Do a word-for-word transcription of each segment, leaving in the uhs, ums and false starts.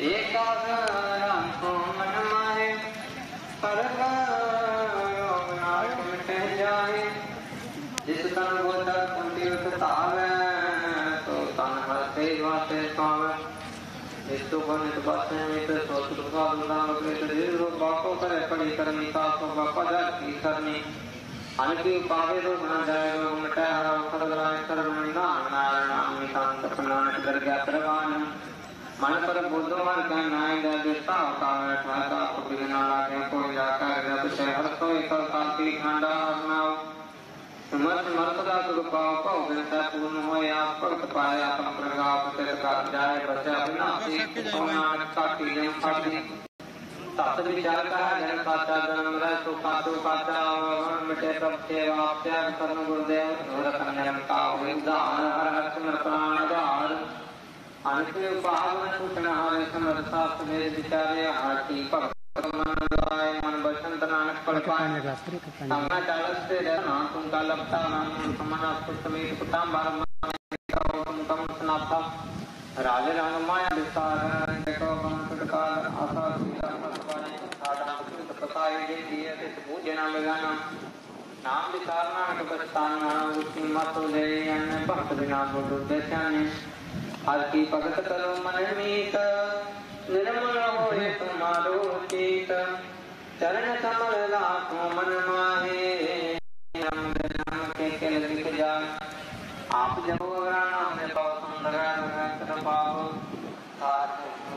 जिस तन गोचर कुंती उतावे तो तन हर से वासे पावे इस्तु बनित बसने में तो सोच रुपा दुदान के तो जिस रूप बाको करे पड़ी करनी तासो बापा जा की करनी अनकी पावे तो बना जाए लोग मिटाए हरा कर लाए कर ना नारायण नाम निकांत प्रणाम कर गया प्रवान मन पर बुद्धो मन कह नाय दे देता होता है ठाता को बिना लागे कोई जाकर जब से हर कोई कल कांति खंडा नाव मत मरतदा तो पाव पाव बिनता पूर्ण हो या पड़त पाया अपन प्रगाव तेरे का जाए बचा बिना एक सोना काटी जम काटी तत विचार का जन काटा जन्म रह तो काटो काटा मिटे सब सेवा त्याग करन गुरुदेव और कन्या का उदान हर हर सिमर प्राण आधार अनके पावन सूचना हरे समर्था सुने विचारे आरती भक्त मन लाए मन बसंत नानक पल पाए सामना चालस से रहना तुम का लपटा नाम समना सुतमेत कुटाम बार तुम कम सनाथा राजे रंग माया विस्तार देखो बन सुटकार आशा सुविधा मतवाने साधा सुत प्रकाय दे दिए ते पूजना लगाना नाम विचार नानक बस्तान नाम रुचि मत ले अन्य भक्त बिना बोल देशाने हर की भगत करो मन मीत निर्मल होए तुम्हारो चित चरण कमल लाखों मन माहे राम नाम के केल दिख जाए आप जब नाम ने पाओ सुंदर कर पाओ साथ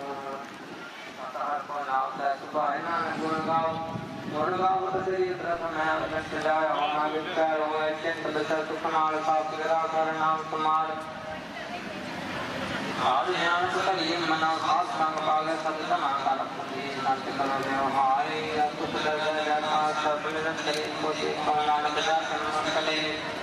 को नाम से सुबह नाम गुण गाओ गुण गाओ श्री प्रथम है जाए हमारे विचार होए चिंत बसर सुखनाल साथ गिरा कर नाम तुम्हार आदि ज्ञान सुतलिए मना खास संग पागे सब समा काल पुनी नाट्य करो व्यवहारे अद्भुत दर्शन जाता सब निरंतर कोटि कमलान बजा सन्मन कले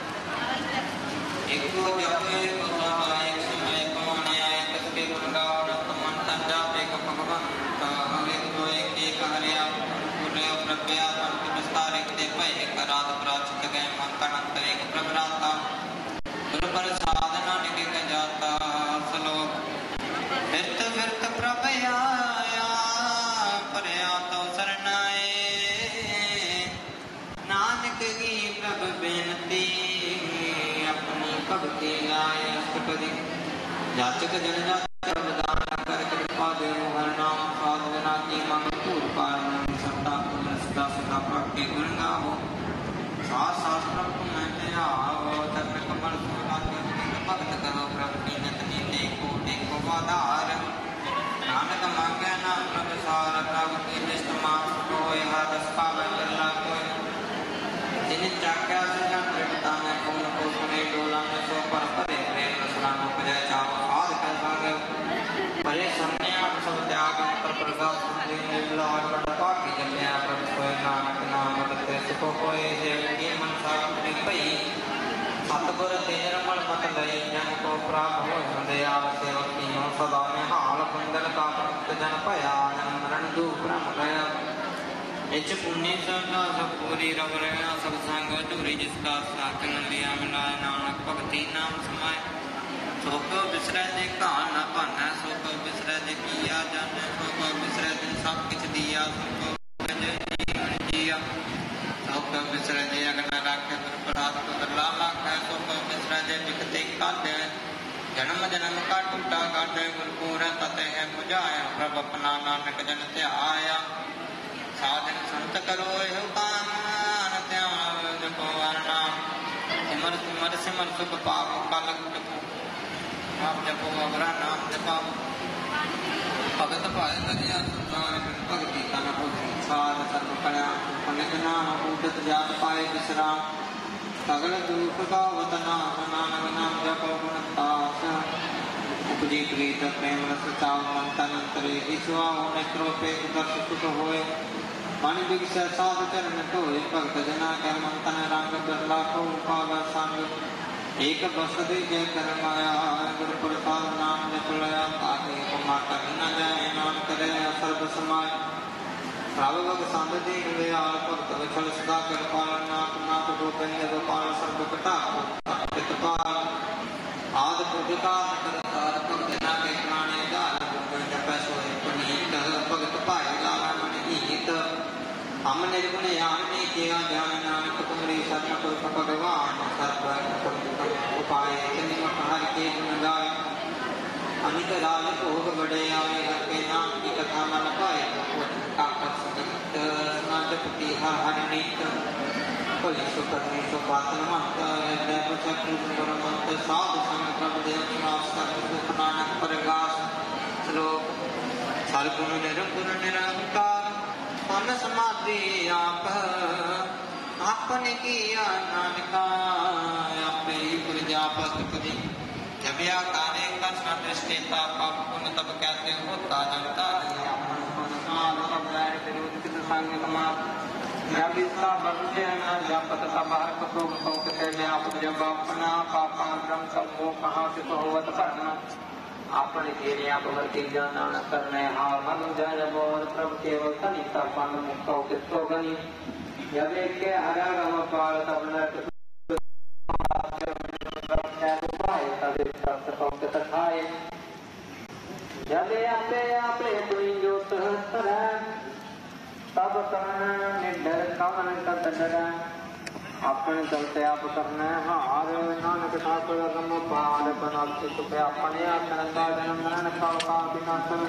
एक को जपे को सहाय समय पवने आए कसके गुणगान मन तन जापे का भगवंत हमें तो एक एक हरिया पूरे प्रभया संत विस्तार एक दे पे एक रात प्राचित गए मन का अंतर एक प्रभराता गुरु पर साधना निकल जाता सलोक फिरत फिरत प्रभ आया परया तो सरनाए नानक की प्रभ बेनती अपनी भक्ति लाए अष्टपदी जाचक जन जाचक दान कर कृपा देव हर नाम साधना की मंग पूर पार सत्ता पुण्य सदा सदा प्राप्ति गुण गाओ सास शास्त्र में आओ तब कमल सोना भक्त करो प्रभु की नतनी देखो देखो वादार नानक मांगे नाम प्रभु सार प्रभु की निष्ठमान कोई हर रस्ता बदलना कोई जिन चाक्या से जन प्रभुता में कौन को सुने डोला में सो पर परे प्रेम रसना को पजय चाहो साध कर सागे परे संन्यास सब त्याग पर प्रसाद सुने निर्ला और बड़पा की जन्या प्रभु सोए नानक नाम रते सुखो कोई देव की मन सागुनी पई सतगुर तेर मन मत लय जन को प्राप्त हो दयाल सेवक तीनों सदा में हाल कुंदन का भक्त जन पया जन मरण दुख ब्रह्म गया इच पुण्य सदा सब पूरी रव रहा सब संग दूरी जिसका साथ न लिया मिलाए नानक भक्ति नाम समाय सोक बिसरै दे कान न पाना सोक बिसरै दे किया जन सोक बिसरै दिन सब किछ दिया सोक जिया सोक बिसरै दे अगन राखे दुर्पराध को दरला लाखे सोक बिसरै दे बिकते काटे जन्म जन्म का टूटा काटे गुरपुर तते है बुझाया प्रभ अपना नानक जन त्याया साधन संत करो एहु काम ध्यान जपो नाम सिमर सिमर सिमर सुख पाप कालक जपो आप जपो अवरा नाम जपाओ भगत भाई करिया संसार भक्ति का न हो सार सर्व कल्या अनेक नाम उदत जात पाए विश्राम सगल दुख का वतना नाम नाम जपो गुणतास उपजी प्रीत प्रेम रस चाव मंतन अंतरे ईश्वा नेत्रो पे दर्श सुख होए मन विगस साध चरण टोए भक्त जना कर मंतन रंग बिरला को पावा संग एक बस दे जय कर माया गुरु प्रसाद नाम जप लया ताके उपमा कर न जाए नाम करे सर्व समाय श्रावक संग दीन दयाल भक्त विठल सदा कर पालन नाथ नाथ गोविंद गोपाल सर्व कटा कृपाल आद पुरखा करतार भक्त जना के प्राणे दान गोविंद पैसो हम निर्गुण यामिनी किया ज्ञान नानक तुमरी शरण पुरख भगवान सर्व उपाय निमक हर के गुण गाय अनिक राज भोग बड़े आवे हर के नाम की कथा मन पाए नाटपति हर हर नीत भली सुकर्मी सुपातन मंत हृदय चक्र मंत साधु संग प्रभु देव निवास दुख नानक परगास श्लोक सर्वगुण निरंकुर निरंकार मन समाधि आप आपने किया नानका आपे प्रजापत करी जब या कार्य का सृष्टिता पाप पुण्य तब कहते होता जनता जब इसका बंदे न जापत सब हर कतो कौकते व्याप जब अपना पापा ब्रह्म सब वो कहाँ से तो होवत करना अपने तेरे आप वर्ती जाना न करने हार मन जय बोल प्रभु केवल तनि तपन मुक्त कितो गनी जब एक के हरा गम पाल तब न तब सत्य पौक तथाए जब आपे आपे तुई जो सहस्त्र तब करण निर्धर कवन तद डर अपने चलते आप करने हार नानक ठाकुर रम पार बनाते सुख अपने आसन का जन्म मरण काल का विनाशन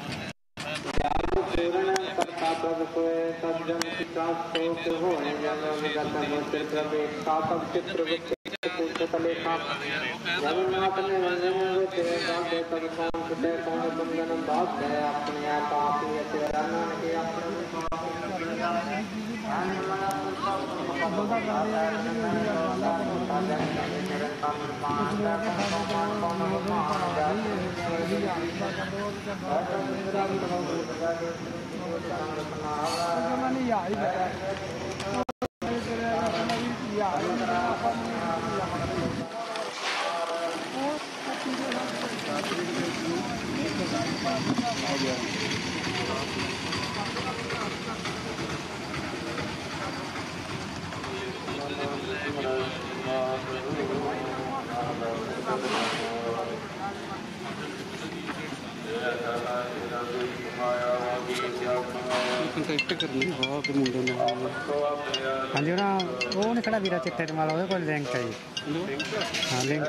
पूर्ण करता प्रभु कोय सज्जन पिता शोक होने जन विगत मोचन प्रभु सातव चित्र विचित्र पूछ तले का जगन्नाथ ने वंदन तेरे गाते तब कौन सुते कौन बंधन बात है अपने आप आप ही तेरा नाम के अपने ਕੰਟੈਕਟ ਕਰਨੀ ਬਹੁਤ ਮੁੰਡੇ ਨੇ ਹਾਂਜੀ ਉਹਨਾਂ ਉਹ ਨੇ ਕਿਹੜਾ ਵੀਰਾ ਚਿੱਟੇ ਰਮਾਲ ਉਹਦੇ ਕੋਲ ਲਿੰਕ ਹੈ ਜੀ ਹਾਂ ਲਿੰਕ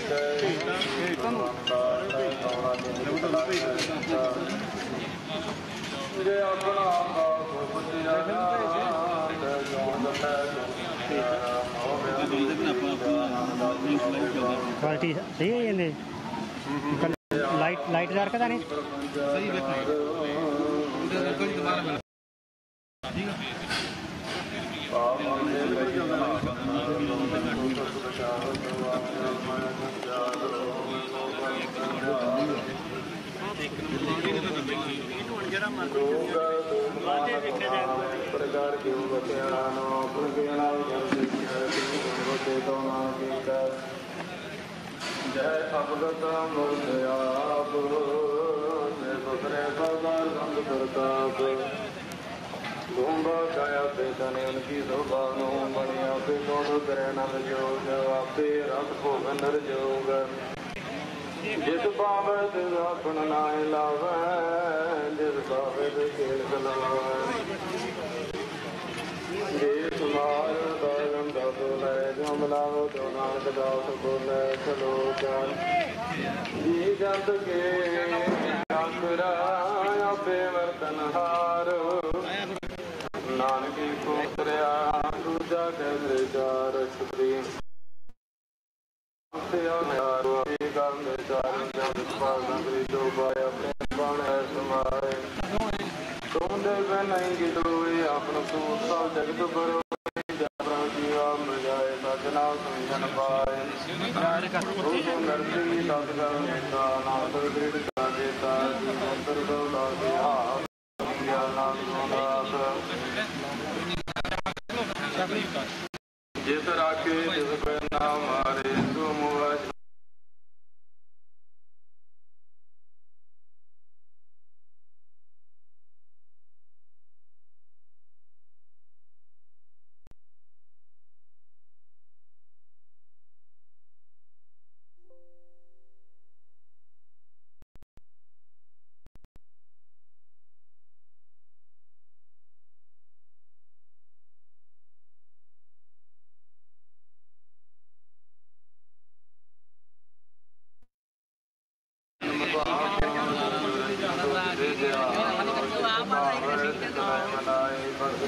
ਜੇ ਆਪਣਾ ਕੁਆਲਿਟੀ ਸਹੀ ਹੈ ਜਾਂਦੇ ਲਾਈਟ ਲਾਈਟ ਦਾਰ ਕਦਾ ਨਹੀਂ ਸਹੀ ਵੇਖੋ ਕੋਈ ਦੁਬਾਰਾ ਮਿਲ ਠੀਕ ਹੈ ਪ੍ਰਕਾਰ ਕਿਉਂ ਬਤਿਆ ਨੋ ਆਪਣ ਕੇ ਨਾਲ ਜਲ ਦੇ ਤੋਂ ਨਾ ਕੀਤਾ ਜੈ ਅਬਗਤ ਮੁਰਤ ਆਪ ਨੇ ਬਸਰੇ ਸਰਦਾਰ ਸੰਗ ਪ੍ਰਤਾਪ ਗੋਂਬਾ ਕਾਇਆ ਤੇ ਤਨੇ ਉਨਕੀ ਸੋਭਾ ਨੂੰ ਬਣਿਆ ਤੇ ਕੋਦ ਕਰੇ ਨੰਦ ਜੋਗ ਆਪੇ ਰਤ ਭੋਗ ਨਰ ਜੋਗ ਜਿਸ ਪਾਵੇ ਤਿਸ ਆਪਣ ਨਾਇ ਲਾਵੈ ਜਿਸ ਪਾਵੇ ਤਿਸ ਖੇਲ ਖਲਾਵੈ ਜੇ ਤੁਮਾਰ ਦਾਲਮ ਦਾ ਬੋਲੇ ਜੋ ਮਲਾਵੋ ਜੋ ਨਾਨਕ ਦਾਸ ਬੋਲੇ ਚਲੋ ਜਾਨ ਜੀ ਜੰਤ ਕੇ ਆਸਰਾ ਆਪੇ ਵਰਤਨ ਹਾਰ ਨਾਨਕੀ ਕੋਤਰਿਆ ਦੂਜਾ ਕਹਿ ਵਿਚਾਰ ਸੁਪਰੀ ਤੇ ਆਨਿਆਰੋ ਇਹ ਕਰਨ ਦੇ ਚਾਰਨ ਜਨ ਪਾਲ ਨਗਰੀ ਜੋ ਬਾਇ ਆਪਣੇ ਬਾਣ ਹੈ ਸਮਾਏ ਤੁਮ ਦੇ ਨਹੀਂ ਗਿਦੋਏ ਆਪਨ ਸੂਤ ਸਭ ਜਗਤ ਬਰੋ ਜਬਰਾ ਜੀਵਾ ਮਜਾਏ ਸਜਣਾ ਸਮਝਨ ਪਾਏ ਉਹ ਨਰਸੀ ਦਸ ਗਲ ਨੇਤਾ ਨਾਮ ਦ੍ਰਿੜ ਕਾ ਦੇਤਾ ਜੀ ਮੰਤਰ ਦੌਲਾ ਦੇ ਆ ਨਾਮ ਸੋਨਾਸ ਜਿਸ ਰਾਖੇ ਤਿਸ ਕੈ ਨਾਮ ਮਾਰੇ ਤੂੰ ਮੁਆ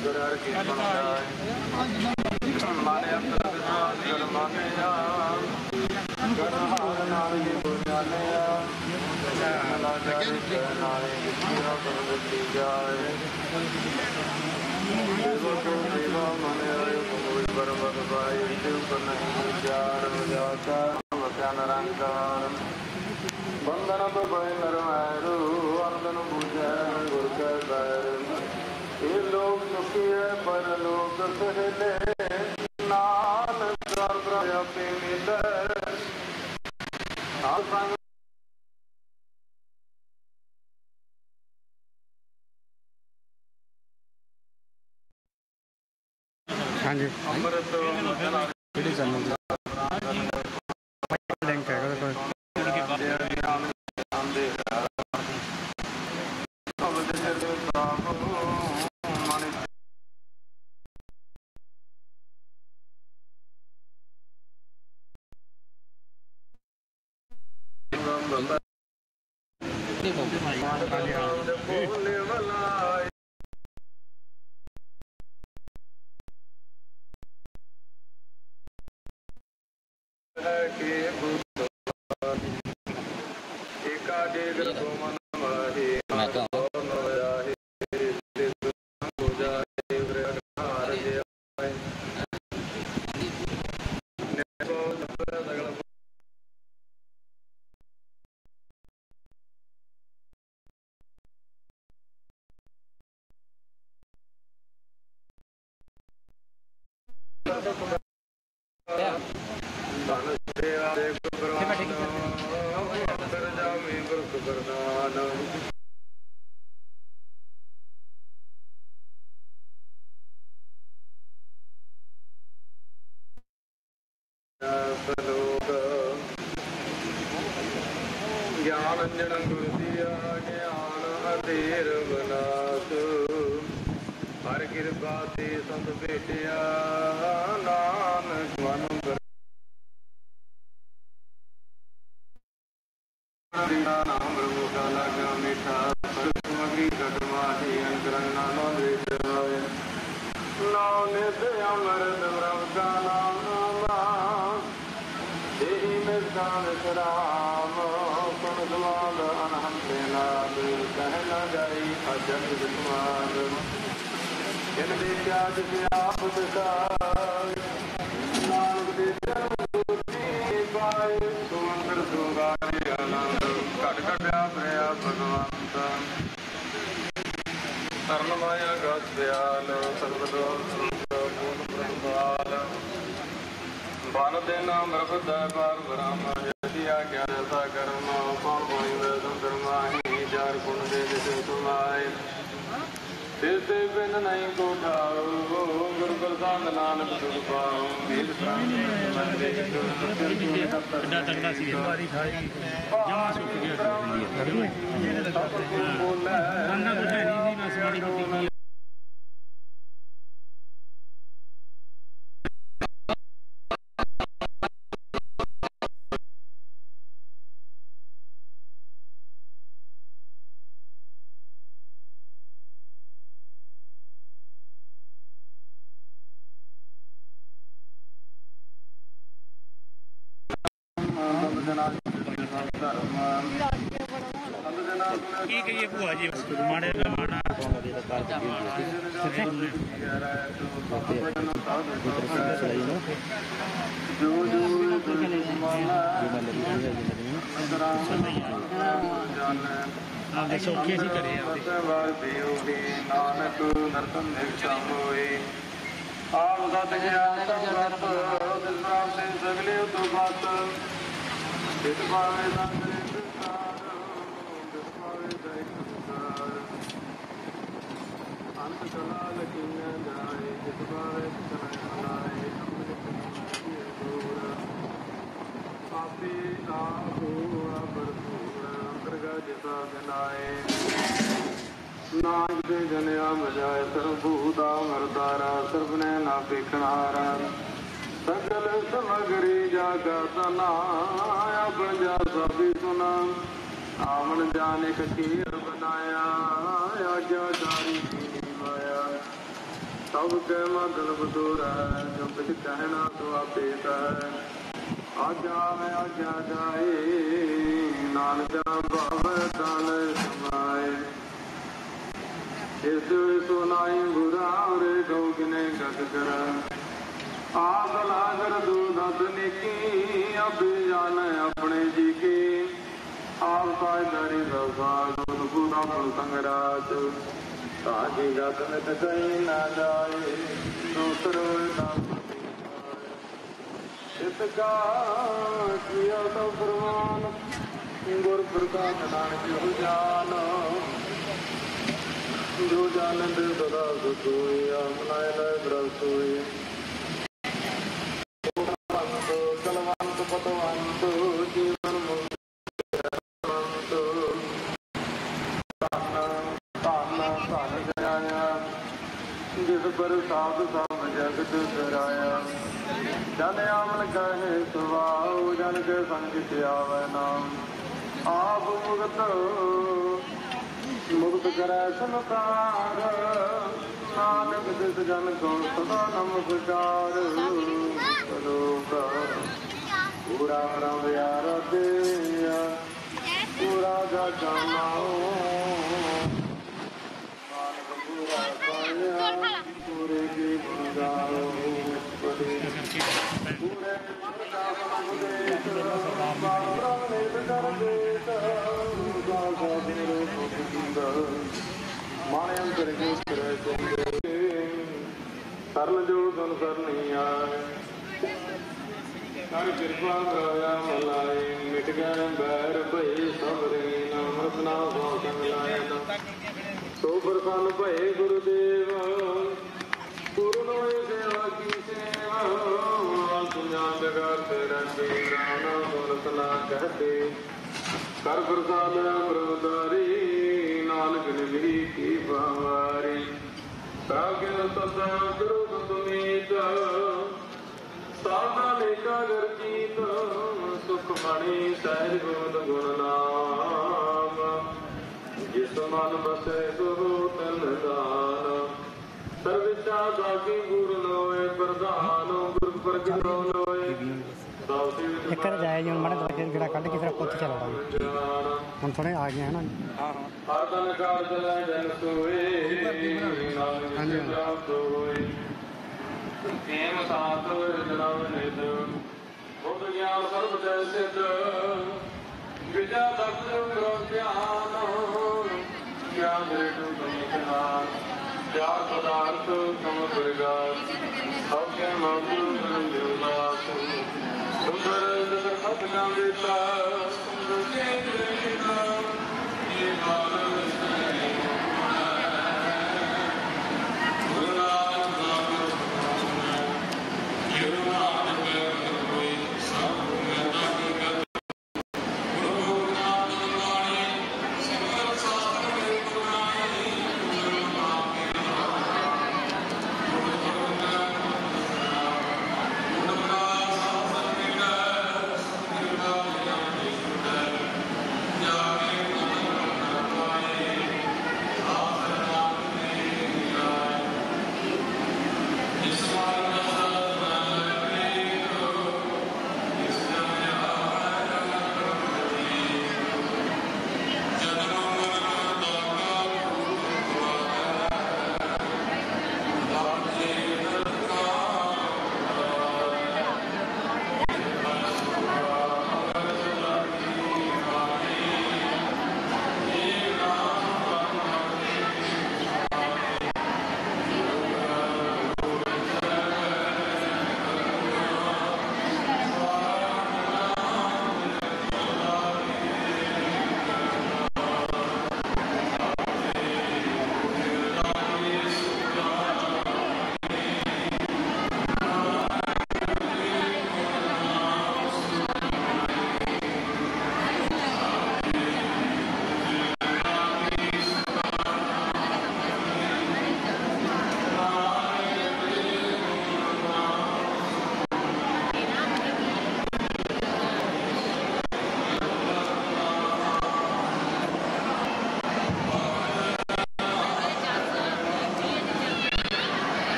ਗੁਰਰ ਕੀ ਸੁਣ ਜਾਏ ਮਾਨੇ ਅੰਦਰ ਵਿਸ਼ਵਾਸ ਕਰ ਮਾਨੇ ਆ ਗਨ ਹਾਰ ਨਾਲ ਕੀ ਬੁਝਾਨੇ ਆ ਲਾ ਜਾਏ ਨਾਲੇ ਕਿਥੋਂ ਕਰ ਦਿੱਤੀ ਜਾਏ ਦੇਵੋ ਕੋ ਦੇਵਾ ਮਨੇ ਆਏ ਕੋਈ ਬਰਬਦ ਪਾਈ ਤੇ ਉਪਰ ਨਹੀਂ ਵਿਚਾਰ ਵਜਾਤਾ ਵਸਿਆ ਨਿਰੰਕਾਰ ਬੰਧਨ ਤੋਂ ਬੈ ਨਰਮੈਰੂ ਅੰਦਨ ਬੂਝੈ ਗੁਰ ਕੈ ਬੈਰ ਇਹ ਲੋਕ ਸੁਖੀ ਹੈ ਪਰ ਲੋਕ ਸਹਿਲੇ ਨਾਨਕ ਸਰਬ ਆਪੇ ਮਿਲੈ ਨਾਲ ਸੰਗ ਹਾਂਜੀ ਅੰਮ੍ਰਿਤ ਕਿਹੜੀ ਚੈਨਲ ਦੀ ਲਿੰਕ ਹੈ ਉਹਦੇ ਕੋਲ ਗਿਆਨ ਅੰਜਨ ਗੁਰ ਦੀਆ ਗਿਆਨ ਅੰਧੇਰ ਬਨਾਸ ਹਰ ਕਿਰਪਾ ਤੇ ਸੰਤ ਭੇਟਿਆ ਨਾਨਕ ਮਨ ਨਾਮ ਪ੍ਰਭੂ ਕਾ ਲਾਗਾ ਮਿਠਾ ਸਮਗਰੀ ਕਟਮਾਹੀ ਅੰਤਰੰਗ ਨਾਨੋ ਦ੍ਰਿਸ਼ ਹੋਏ ਨਾਉ ਨਿਤ ਅਮਰਤ ਪ੍ਰਭ ਕਾ ਨਾਮ ਦੇਹੀ ਮਿਰਦਾਨ ਸਰਾਮ ਸੁਨ ਸਵਾਦ ਅਨਹੰਤੇ ਨਾਦ ਕਹਿ ਨਾ ਜਾਈ ਅਜਨ ਵਿਸਮਾਦ ਜਿਨ ਦੇ ਪਿਆਜ ਤੇ ਆਪ ਦਿਖਾਏ ਨਾਨਕ ਦੇ ਚਰਨ ਦੂਜੀ ਪਾਏ ਸੁਮੰਦਰ ਸੁਗਾਰੇ ਆਨੰਦ ਘਟ ਘਟਿਆ ਪ੍ਰਿਆ ਭਗਵੰਤ ਤਰਨ ਮਾਇਆ ਗਸ ਦਿਆਲ ਸਰਬਦੋ ਪੂਰਨ ਬ੍ਰਹਮਾਲ ਬਨ ਦੇ ਨਾਮ ਰਖਦਾ ਪਾਰ ਬ੍ਰਹਮ ਜਤੀ ਆਗਿਆ ਰਸਾ ਕਰਮ ਕੌਣ ਕੋਈ ਵੇਦੰਤਰ ਮਾਹੀ ਚਾਰ ਗੁਣ ਦੇ ਜਿਸ ਸੁਨਾਏ ਤੇ ਤੇ ਬਿਨ ਨਹੀਂ ਕੋ ਠਾਉ ਗੁਰੂ ਪ੍ਰਸਾਦ ਨਾਨਕ ਸੁਖ ਪਾਉ ਵੀਰ ਕਿੰਨਾ ਤਗੜਾ ਸੀ ਵਾਰੀ ਖਾਈ ਜਮਾ ਸੁੱਕ ਗਿਆ ਇਹਨੇ ਤਾਂ ਬੰਨਾ ਕੁਝ ਹੈ ਨਹੀਂ ਸੀ ਬਸ ਮਾੜੀ ਮੋਟੀ ਕੀ ਕਹੀਏ ਭੂਆ ਜੀ ਮਾੜੇ ਦਾ ਮਾੜਾ ਸੌਖੇ ਸੀ ਕਰੇ ਨਾਨਕ ਨਰਤਨ ਨਿਸ਼ਾ ਹੋਏ ਆਪ ਸਤ ਗਿਆਨ ਤੇ ਸਗਲੇ ਉਤੋਂ ਬਾਤ ਜਿਤ ਪਾਵੇ ਸੰਗਰੇ ਸੰਸਾਰ ਜਿਤ ਪਾਵੇ ਦਇ ਸੰਸਾਰ ਅੰਤ ਕਲਾ ਲਖੀਆਂ ਜਾਏ ਜਿਤ ਪਾਵੇ ਕਲਾ ਲਾਏ ਅੰਮ੍ਰਿਤ ਕੀ ਦੂਰ ਆਪੇ ਆਹੋ ਅਬਰਪੂਰ ਅੰਤਰਗਾ ਜਿਤਾ ਜਨਾਏ ਨਾਨਕ ਦੇ ਜਨਿਆ ਮਜਾਏ ਸਰਬੂਤਾ ਮਰਦਾਰਾ ਸਰਬਨੇ ਨਾ ਵੇਖਣਹਾਰਾ सकल समगरी जागा तना पंजा सभी सुना आमन जाने ककीर बनाया आज्ञाकारी माया ਸਭ ਕੇ ਮਗਨ ਬਦੂਰ ਹੈ, ਜੋ ਕੁਝ ਕਹਿਣਾ ਸੋ ਆਪੇ ਹੈ। ਆਜਾ ਹੈ ਆਜਾ ਜਾਏ, ਨਾਨਕਾ ਭਾਵ ਤਨ ਸਮਾਏ। ਇਸ ਸੁਨਾਈ ਬੁਰਾ ਰੇ ਗੋ ਕਿਨੇ ਗਤ ਕਰ, ਆਪ ਲਾਗਰ ਦੂਨਤ ਨਿਕੀ, ਅਭਿ ਜਾਨ ਆਪਣੇ ਜੀ ਕੀ। ਆਪ ਸਾਇਦਾਰੀ ਰਸਾ ਦੁਨ ਪੂਰਾ ਫਲ ਸੰਗਰਾਜ, ਤਾਜੀ ਗਤ ਮਿਤ ਕਹੀ ਨਾ ਜਾਏ, ਦੂਸਰੋ ਨਾਮ ਇਸ ਕਾ ਕੀਆ ਤੋ ਪ੍ਰਮਾਨ, ਗੁਰ ਪ੍ਰਸਾਦ ਨਾਨਕ ਜੋ ਜਾਨ। ਜੋ ਜਾਨੰਦ ਸਦਾ ਸੁਖ ਹੋਇਆ, ਮਨਾਇ ਲੈ ਬ੍ਰਹਮ ਹੋਇਆ। ਕਲਵੰਤ ਪਤਵੰਤ ਜੀਵਨ ਮੁਕਤ, ਧਨ ਧਨ ਧਨ ਜਰਾਇਆ, ਜਿਸ ਪਰ ਸਾਧ ਸਭ ਜਗਤ ਕਰਾਇਆ। ਜਨ ਆਮਨ ਕਹੇ ਸੁਭਾਉ, ਜਨ ਕੇ ਸੰਗਿਤ ਆਵੈ ਨਾਮ। ਆਪ ਮੁਕਤ ਮੁਕਤ ਕਰੈ ਸੰਸਾਰ, ਨਾਨਕ ਤਿਸ ਜਨ ਕੋ ਸਦਾ ਨਮਸਕਾਰ। ਕਰੋਗਾ ਪੂਰਾ ਰਮ ਯਾਰ ਦੇ, ਪੂਰਾ ਜਾ ਜਾਨਾਓ, ਨਾਨਕ ਪੂਰਾ ਪਾਇਆ, ਪੂਰੇ ਕੀ ਗੁਣ ਗਾਓ। ਪੂਰੇ ਪ੍ਰਕਾਸ਼ ਉਪਦੇਸ਼, ਬਾਬਰਾ ਨਿਤ ਕਰ ਦੇਤ, ਗਾਗਾ ਦੇਰੋ ਮੁਕਤ ਮਾਣੇ ਅੰਤਰ ਜੋ ਕਰੇ ਚੰਗੇ। ਸਰਨ ਜੋ ਗੁਣ ਸਰਨੀ ਆਏ, ਕਰ ਕਿਰਪਾ ਕਰਾਇਆ ਮਲਾਏ। ਮਿਟ ਗਏ ਬੈਰ ਭਈ ਸਭਰੇ, ਨਾਮਰਤ ਨਾ ਸੋ ਸੰਗ ਲਾਇਆ। ਸੋ ਪ੍ਰਸੰਨ ਭਏ ਗੁਰਦੇਵ, ਪੂਰਨ ਹੋਏ ਸੇਵਾ ਕੀ ਸੇਵਾ। ਤੁਝਾ ਜਗਤ ਰਹਿੰਦੇ, ਰਾਮ ਸੁਨਤ ਨਾ ਕਹਤੇ। ਕਰ ਪ੍ਰਸਾਦ ਪ੍ਰਭੁਦਾਰੀ, ਨਾਨਕ ਨਿਮਰੀ ਕੀ ਬਾਵਾਰੀ। ਕਾਗਿ ਸਦਾ ਕਰੋ ਸੁਮੀਤ, ਸਾਧਾ ਲੇਖਾ ਗਰ ਜੀਤ। ਸੁਖ ਮਣੀ ਸਹਿਜ ਗੋਦ ਗੁਣ ਨਾਮ, ਜਿਸ ਮਨ ਬਸੈ ਸੋ ਤਨ ਦਾਨ। ਸਰਵਿਛਾ ਦਾਗੀ ਗੁਰ ਲੋਏ ਪ੍ਰਧਾਨ, ਗੁਰ ਪ੍ਰਗਟ ਲੋਏ। ਇੱਕ ਜਾਇਜ਼ ਹੁਣ ਮਾੜਾ ਦਰਜੇ ਜਿਹੜਾ ਕੱਢ ਕੇ ਫਿਰ ਆਪਾਂ ਉੱਥੇ ਚੱਲਦਾ। ਹੁਣ ਥੋੜੇ ਆ ਗਏ ਹਨ। ਹਾਂ ਹਰ ਤਨ ਕਾਰਜ ਲੈ ਜਨ ਸੋਏ, ਨਾਨਕ ਪ੍ਰਾਪਤ ਹੋਏ। ਕੇਮ ਸਾਤ ਜਨਮ ਨਿਤ, ਬੁੱਧ ਗਿਆਨ ਸਰਬ ਜੈ ਸਿੱਧ। ਵਿਜਾ ਦਕਸ਼ ਕਰੋ ਧਿਆਨ, ਗਿਆਨ ਰੇਟੂ ਕਮਿਸ਼ਨਾਰ। ਚਾਰ ਪਦਾਰਥ ਕਮ ਪ੍ਰਗਾਸ, ਸਭ ਕੇ ਮਾਤੂ ਜਨਮ ਦਾਸ। ਸੁੰਦਰ ਜਗਤ ਸਤ ਕਾ ਵੇਤਾ, ਸੁੰਦਰ ਕੇ ਦੇਤਾ। ਇਹ ਬਾਲ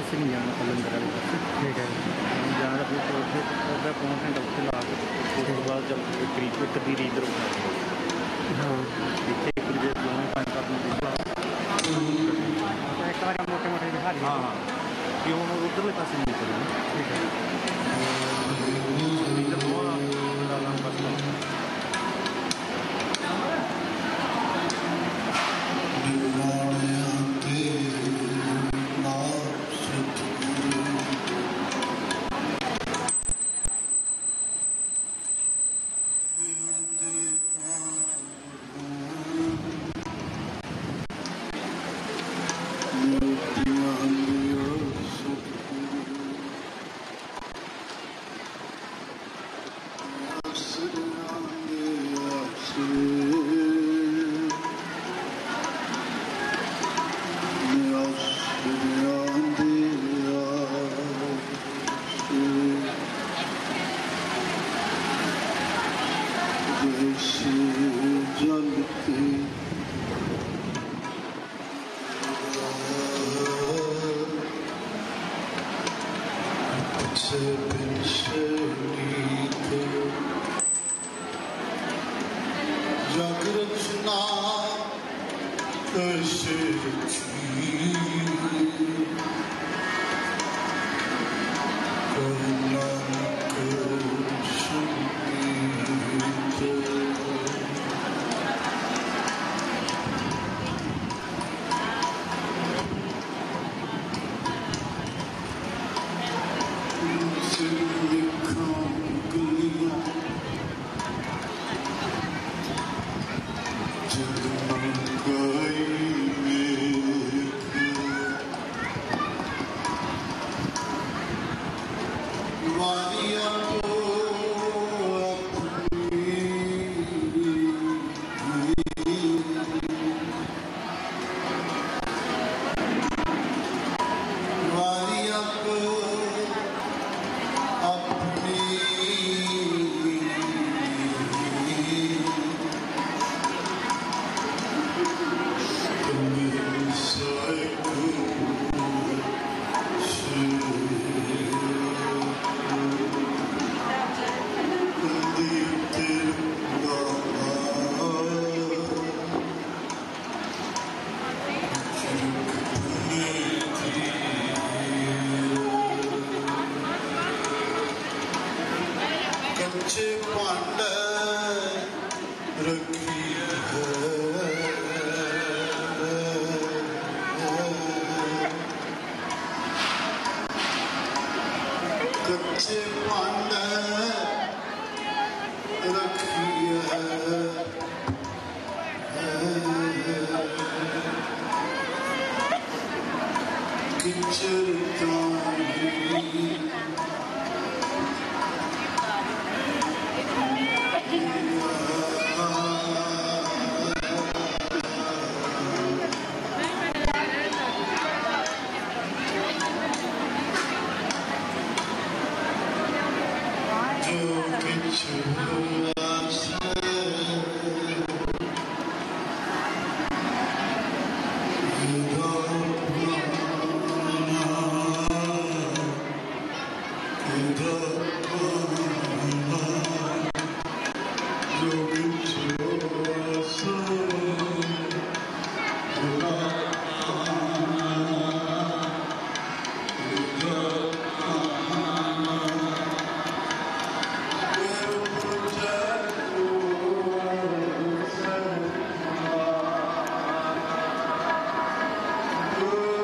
ਪਾਸੇ ਨਹੀਂ ਜਾਣਾ ਲੰਗਰ ਵਾਲੇ ਪਾਸੇ। ਠੀਕ ਹੈ ਜੀ। ਜਾਣਾ ਫਿਰ ਉੱਥੇ ਉਹਦਾ ਪੌਣਾ ਘੰਟਾ ਉੱਥੇ ਲਾ ਕੇ ਉਸ ਤੋਂ ਬਾਅਦ ਚੱਲ ਕੇ ਕਰੀਬ ਇੱਕ ਦੀ ਰੀਤ ਰੁਕਣਾ ਹਾਂ ਇੱਥੇ ਇੱਕ ਦੇ ਦੋਵੇਂ ਪੰਜ ਸੱਤ ਨੂੰ ਦਿਖਾ ਇੱਕ ਵਾਰੀ ਮੋਟੇ ਮੋਟੇ ਦਿਖਾ ਦਿਓ। ਹਾਂ ਹਾਂ ਕਿ ਹੁਣ ਉੱਧਰਲੇ ਪਾਸੇ ਨਹੀਂ ਨਿਕਲਣਾ। ਠੀਕ ਹੈ ਇੱਧਰ ਬਹੁਤ ਗੱਲਾਂ ਬਸ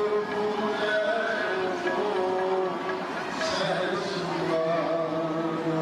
Thank you.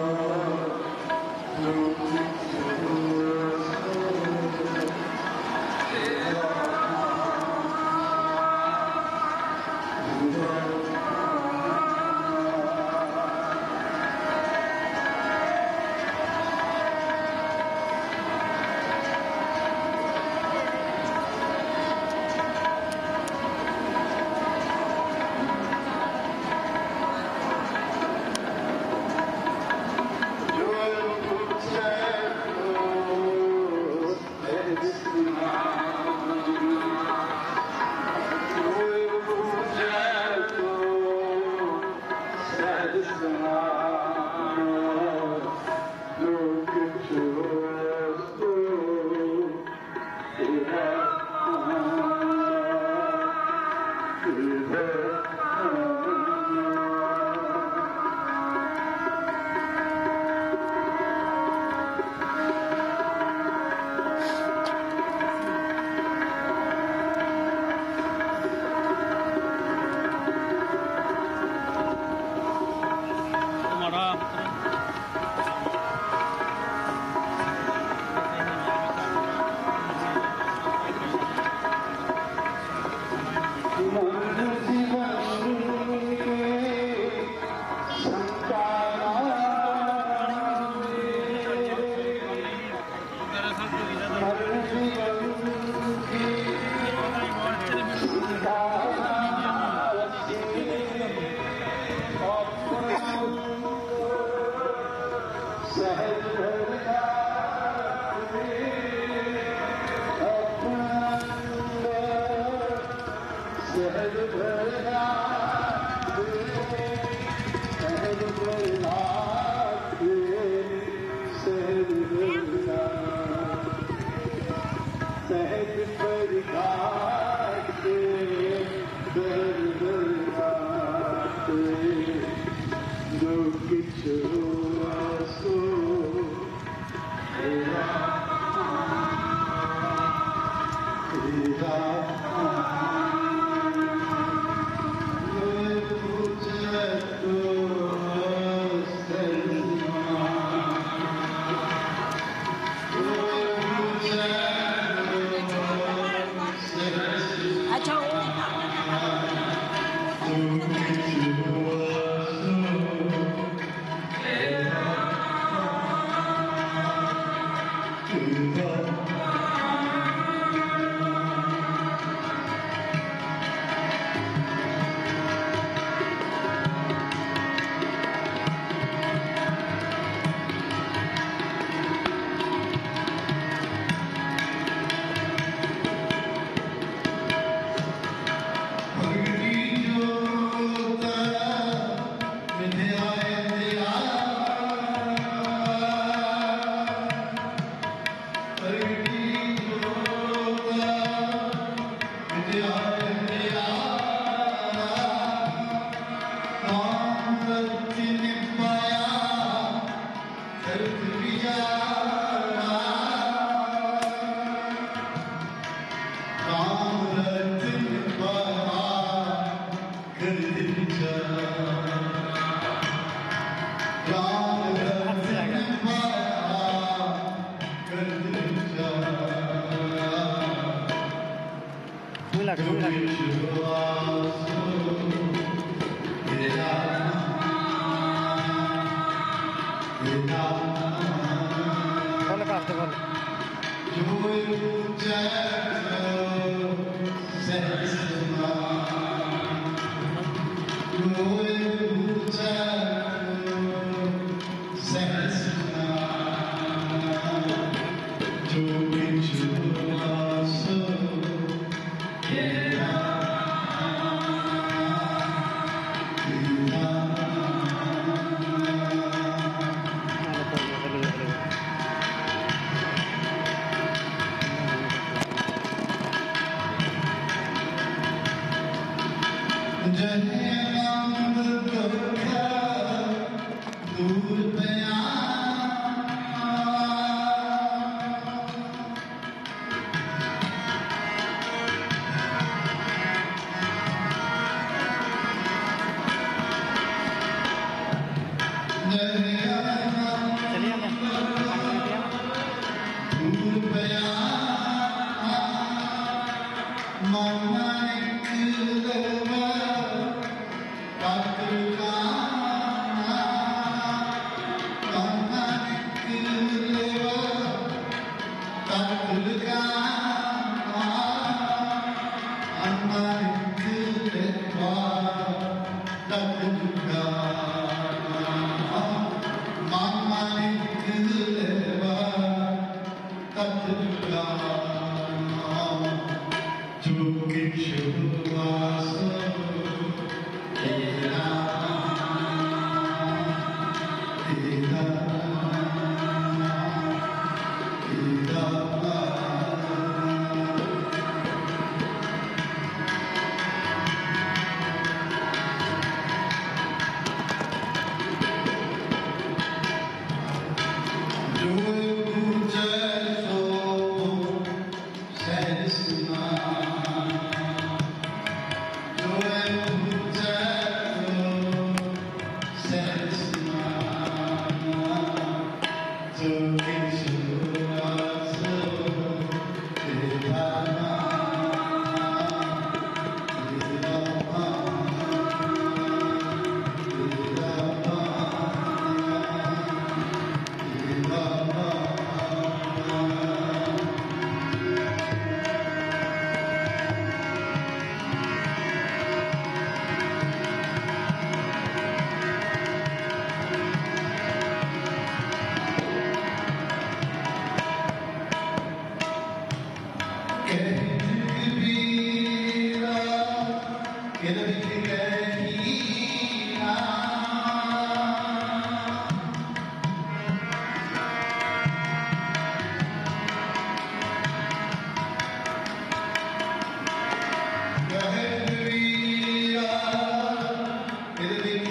Shubha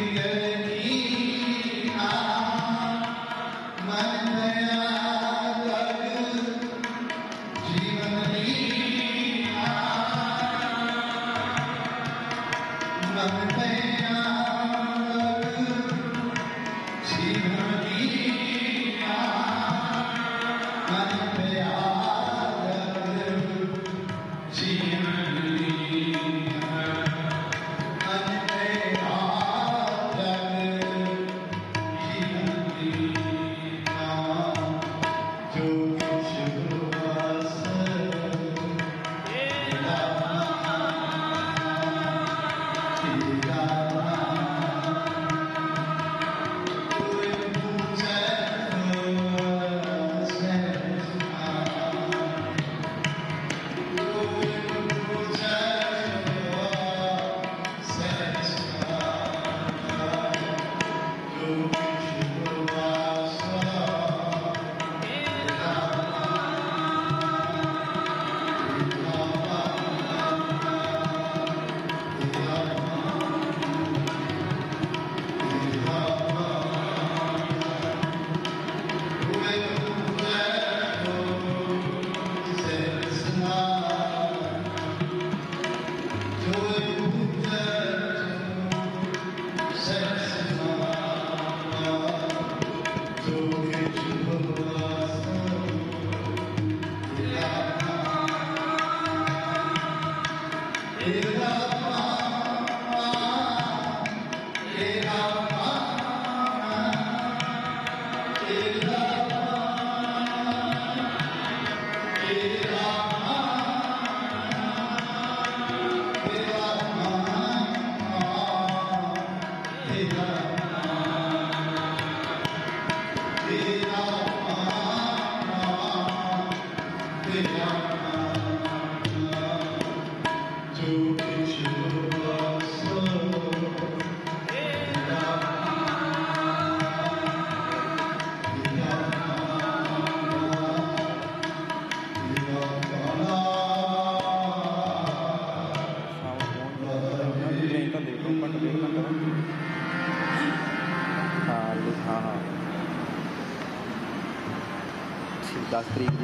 दस तरीक की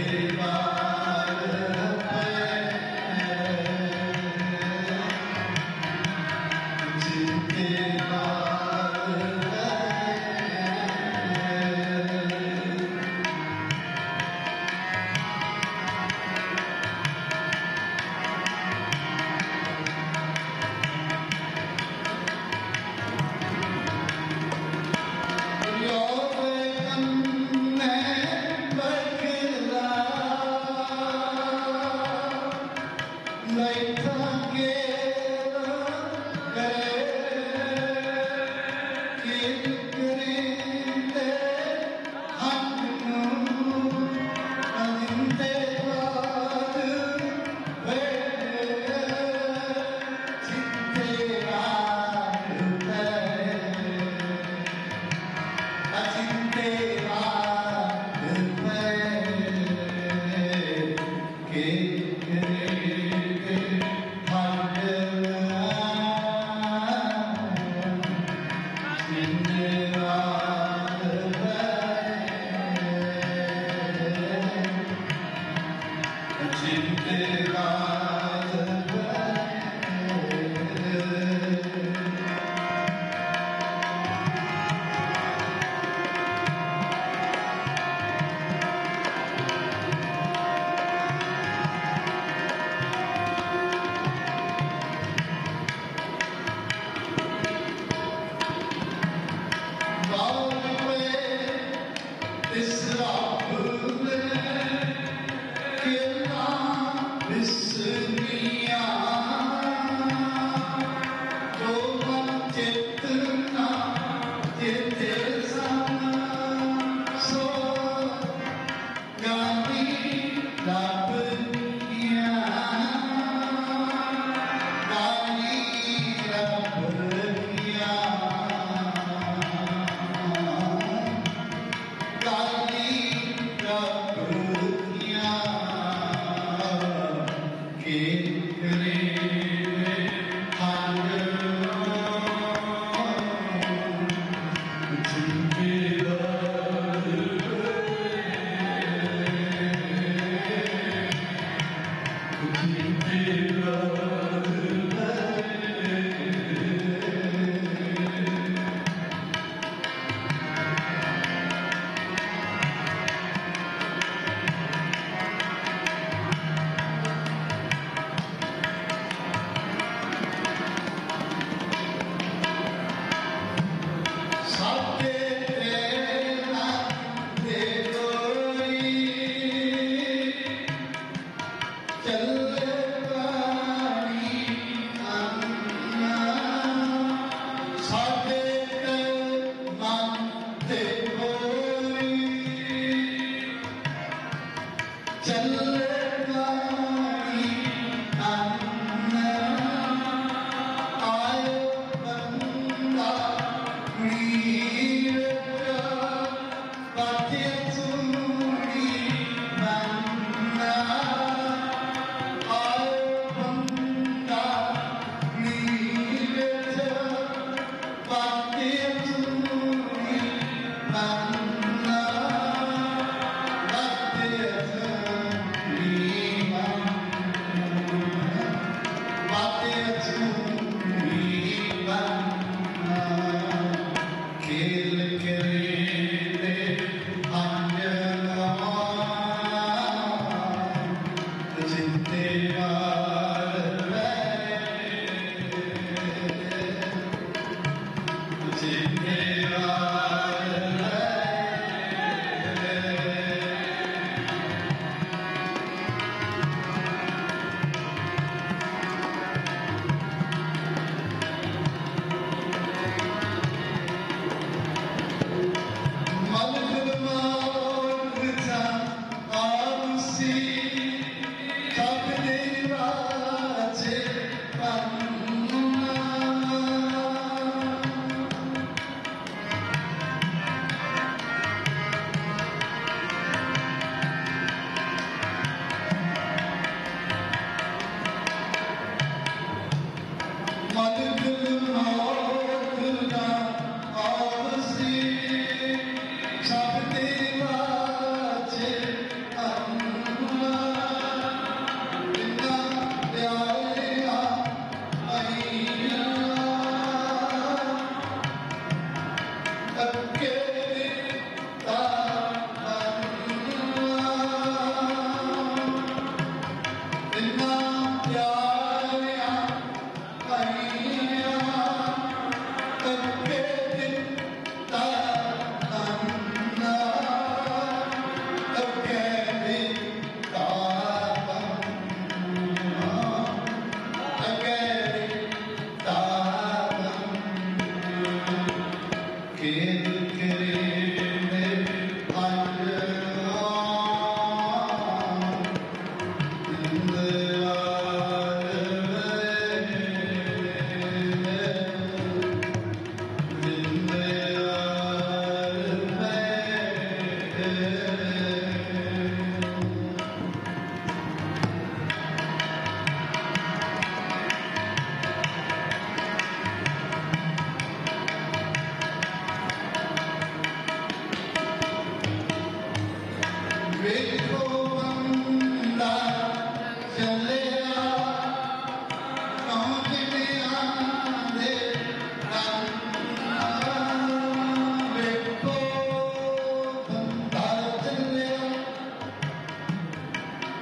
Bhakti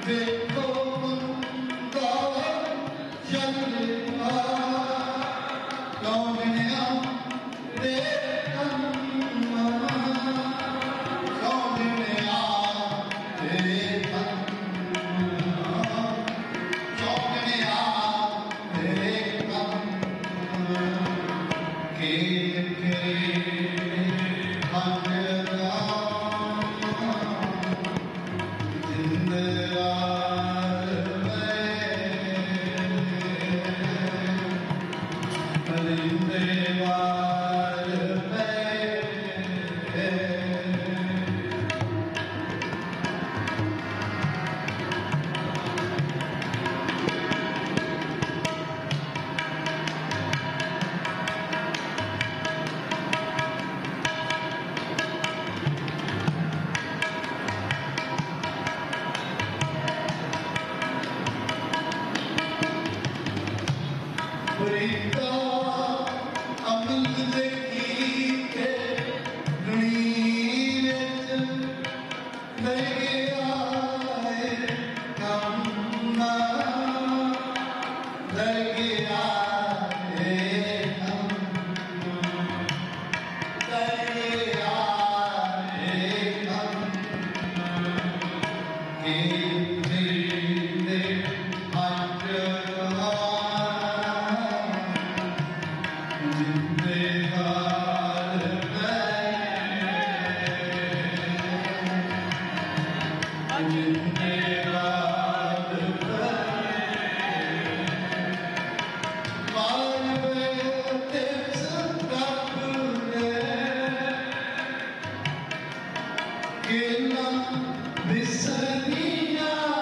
Bisaniya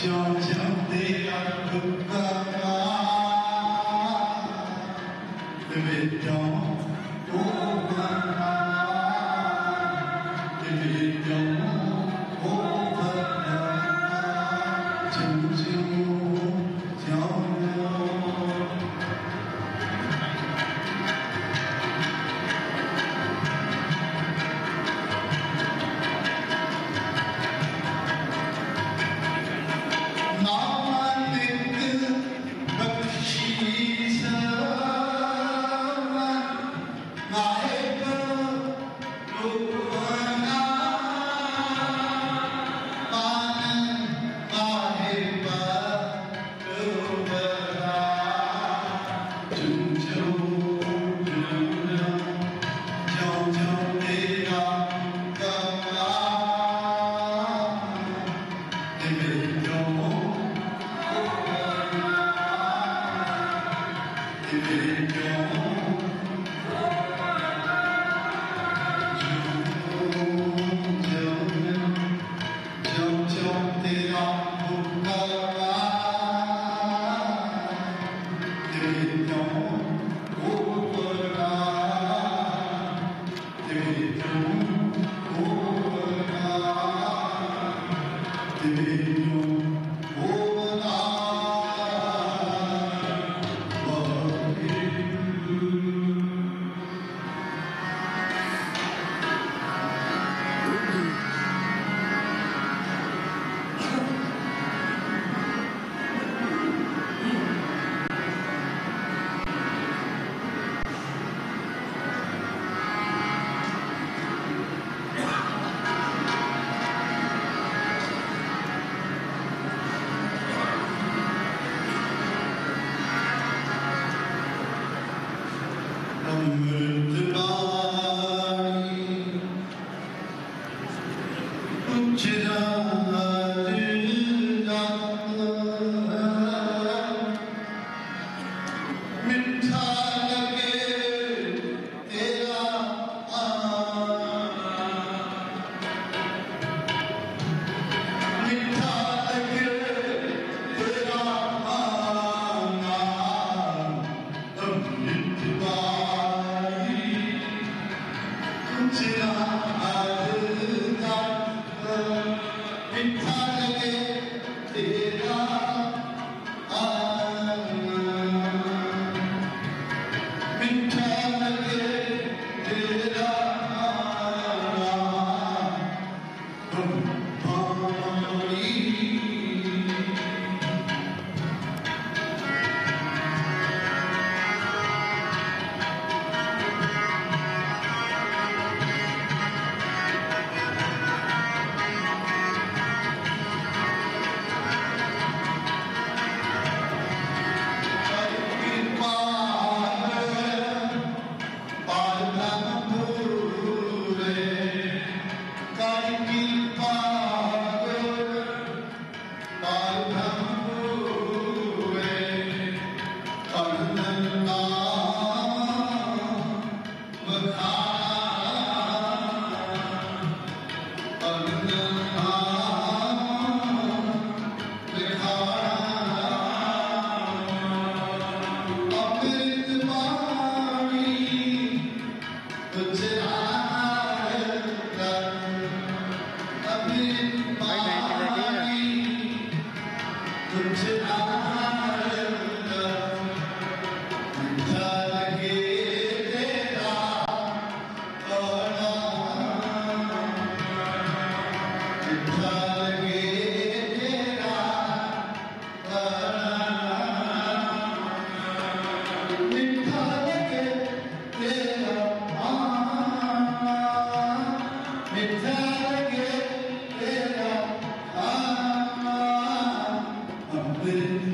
With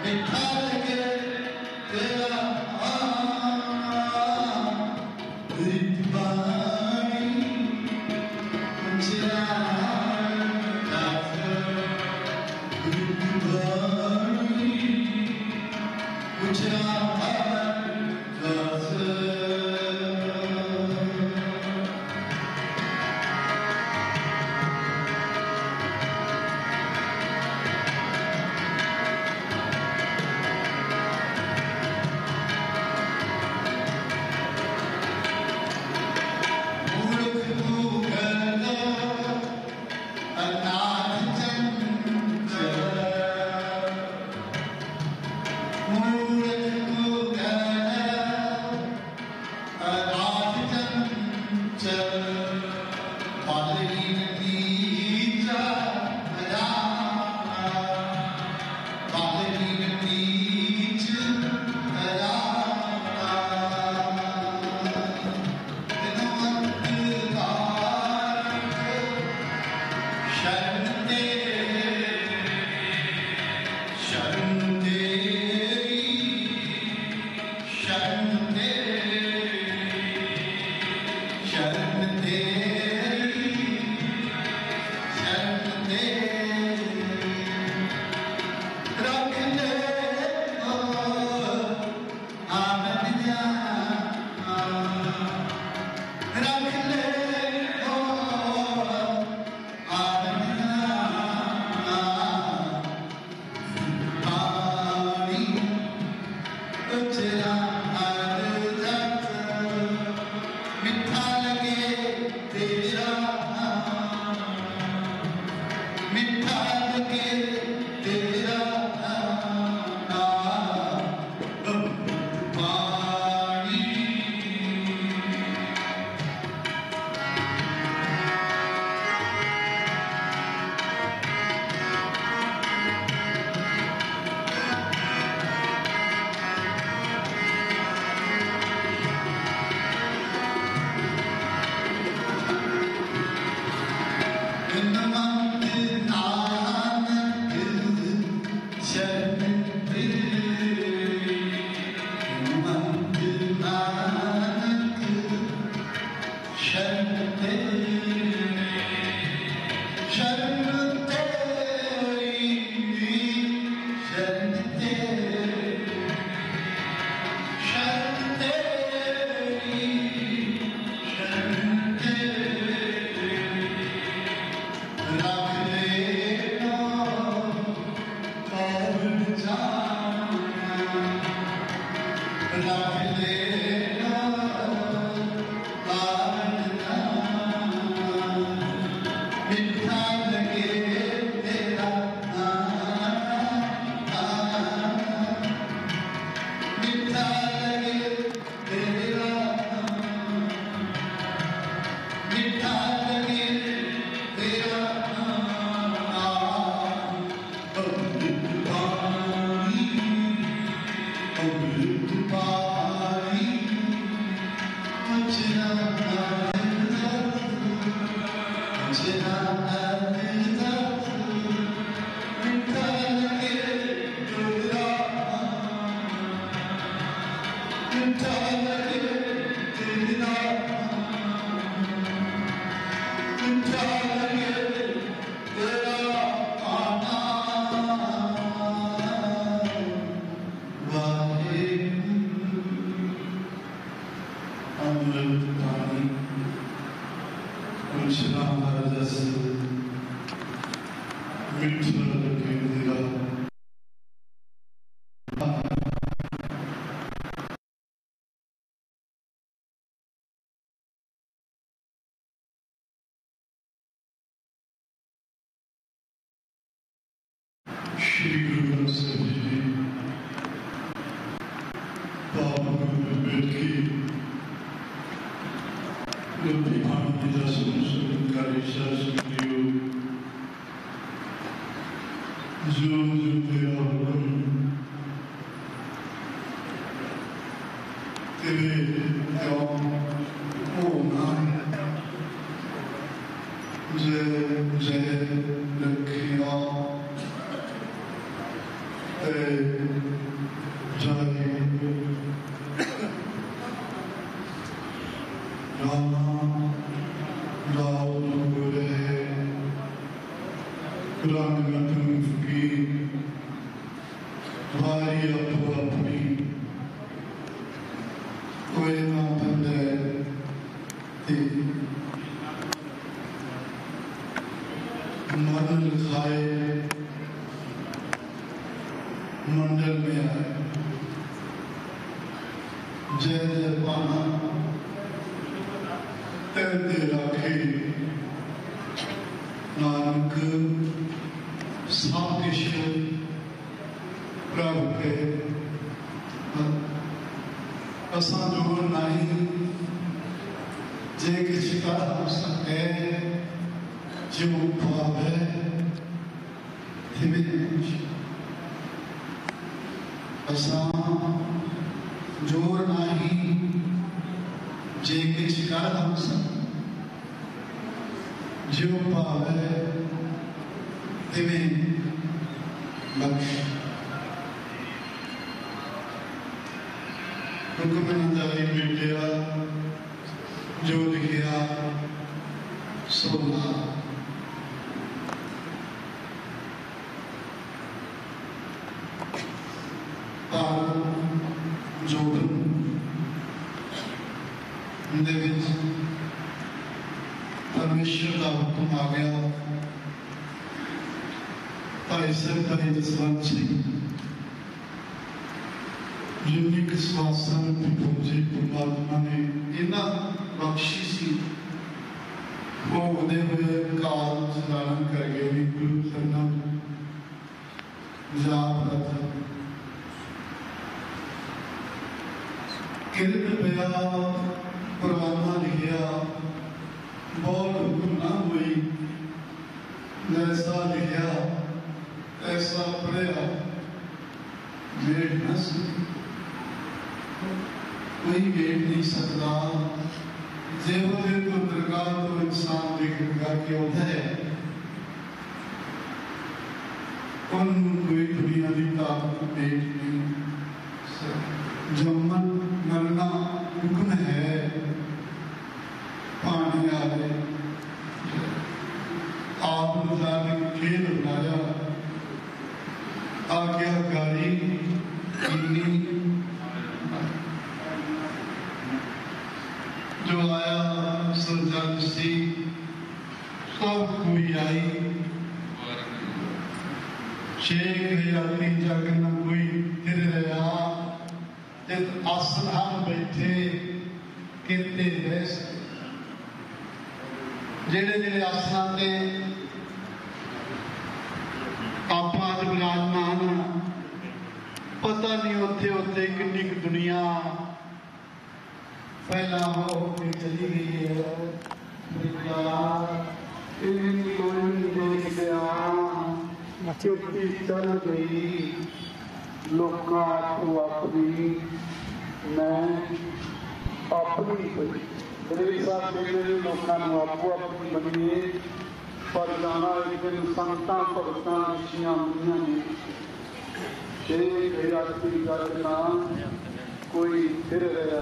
Shri Guru Granth Sahib जी पावन गुरु बैठ के लोधी भावी का संस्कारकारी शासन जो जो तेरा हुक्म तेरे क्यों होना जय जय रखिया सारी अपो अपनी कोई ना बंदे मन लिखाए मंडल में आए जय जय पाना तैरते राखे नानक सब किश प्रभु के असा जोर नहीं जे किछ कर सके जो पावे असा जोर नहीं जे किछ कर सके जो पावे तिवें बख्श हुक्म जारी मिटिया जो लिखिया सोना जोड़न परमेश्वर का हुक्म आ गया। भाई साहब भाई जसवंत सिंह यूनिक स्वासन पहुंचे परमात्मा ने इन्ना बख्शी सी भोगते हुए काल धारण कर गए भी गुरु करना जाप रखा किरत पिया परवाना लिखिया बहुत हुक्म ना हुई जैसा लिखिया ऐसा पढ़िया वेट न कोई वेट नहीं सकता जेब को दरगाह तो इंसान देखेगा कि है कोई दुनिया की ताकत वेट नहीं जमन मरना हुक्म है पानी आए आप ने खेल बनाया आज्ञाकारी जो आया सरजन सी सब कोई आई शेख हयाती जग न कोई फिर रहा जिस आसन हम बैठे कितने रह जेड़े जेड़े आसना से आप अज विराजमान पता नहीं उत्थे उत्थे किन्नी दुनिया पहला हो के चली गई है चुप्पी चल गई लोकां तो अपनी मैं अपनी लोगों आपो अपनी बनीए पर जाना एक दिन संगतां भगतां ऋषियां मुनियां ने करना कोई फिर रहा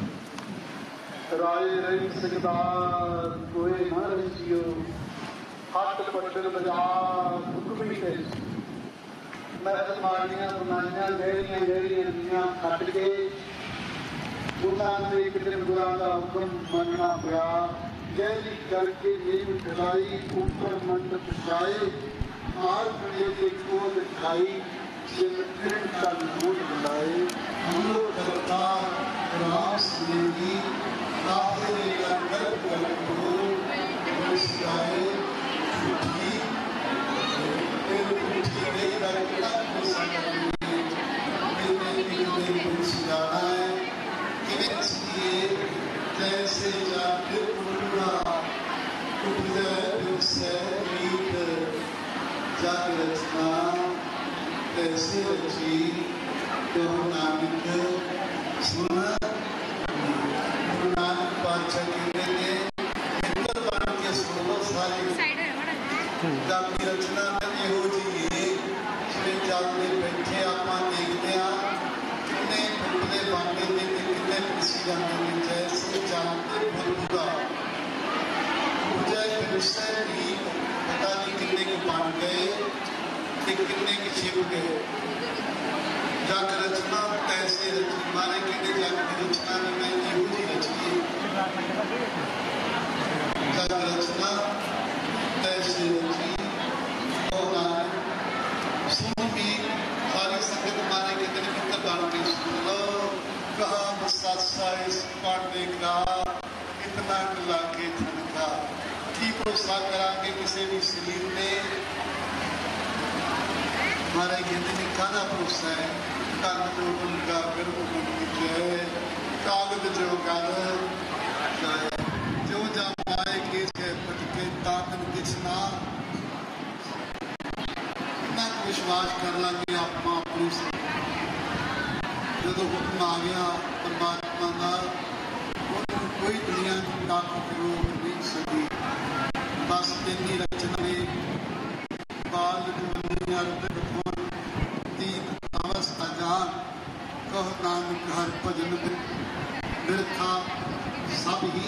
राय रही सकता कोई न रचियो हट पटन बाजार हुक्मी ते मैं मारियां बनाइयां गहरियां गहरियां दुनिया कट के उन्होंने एक दिन गुरां का हुक्म मनना पिया गहरी करके नींव ढलाई ऊपर मंडप जाए हार खड़े के कोल खाई सिमटन का नूर बुलाए हमलो दरबार रास देगी काफिले लंगर कलको मुस्काए उठी फिर उठी गई दरकड़ा मुस्काए मेरे दिल में कुछ जाना है इसलिए जैसे जाके उठना उठ जाए से गीत जाग रचना कैसे रची तो नानक सुना गुरु नानक पातशाह कहते हैं मित्र बन के सुनो सारी जब की रचना में यो जी श्री जाते बैठे आप देखते हैं कितने पुतले बांटे थे कितने किसी जाने जैसे जानते भूलगा मुझे फिर से भी पता नहीं कितने को बांट गए कि कितने की छिप गए रचना ऐसे रची और सुन भी सारी संगत माने के दिन मित्र बाण के सुन लो कहा मुस्तासा इस पढ़ने का इतना गला के ठनका की भरोसा करांगे किसी भी शरीर ने हमारे कहते ने कादा भरोसा है तन जो उनका गर्भ है कागज जो गल जो जाए के पटके ताकन किसना इतना विश्वास कर लगे आप अपनी जो हुक्म आ गया परमात्मा का कोई दुनिया की ताकत रोक नहीं सकी बस तेरी रचना ने बाल तीन अवस्था जान कह नानक हर भजन बिरथा सब ही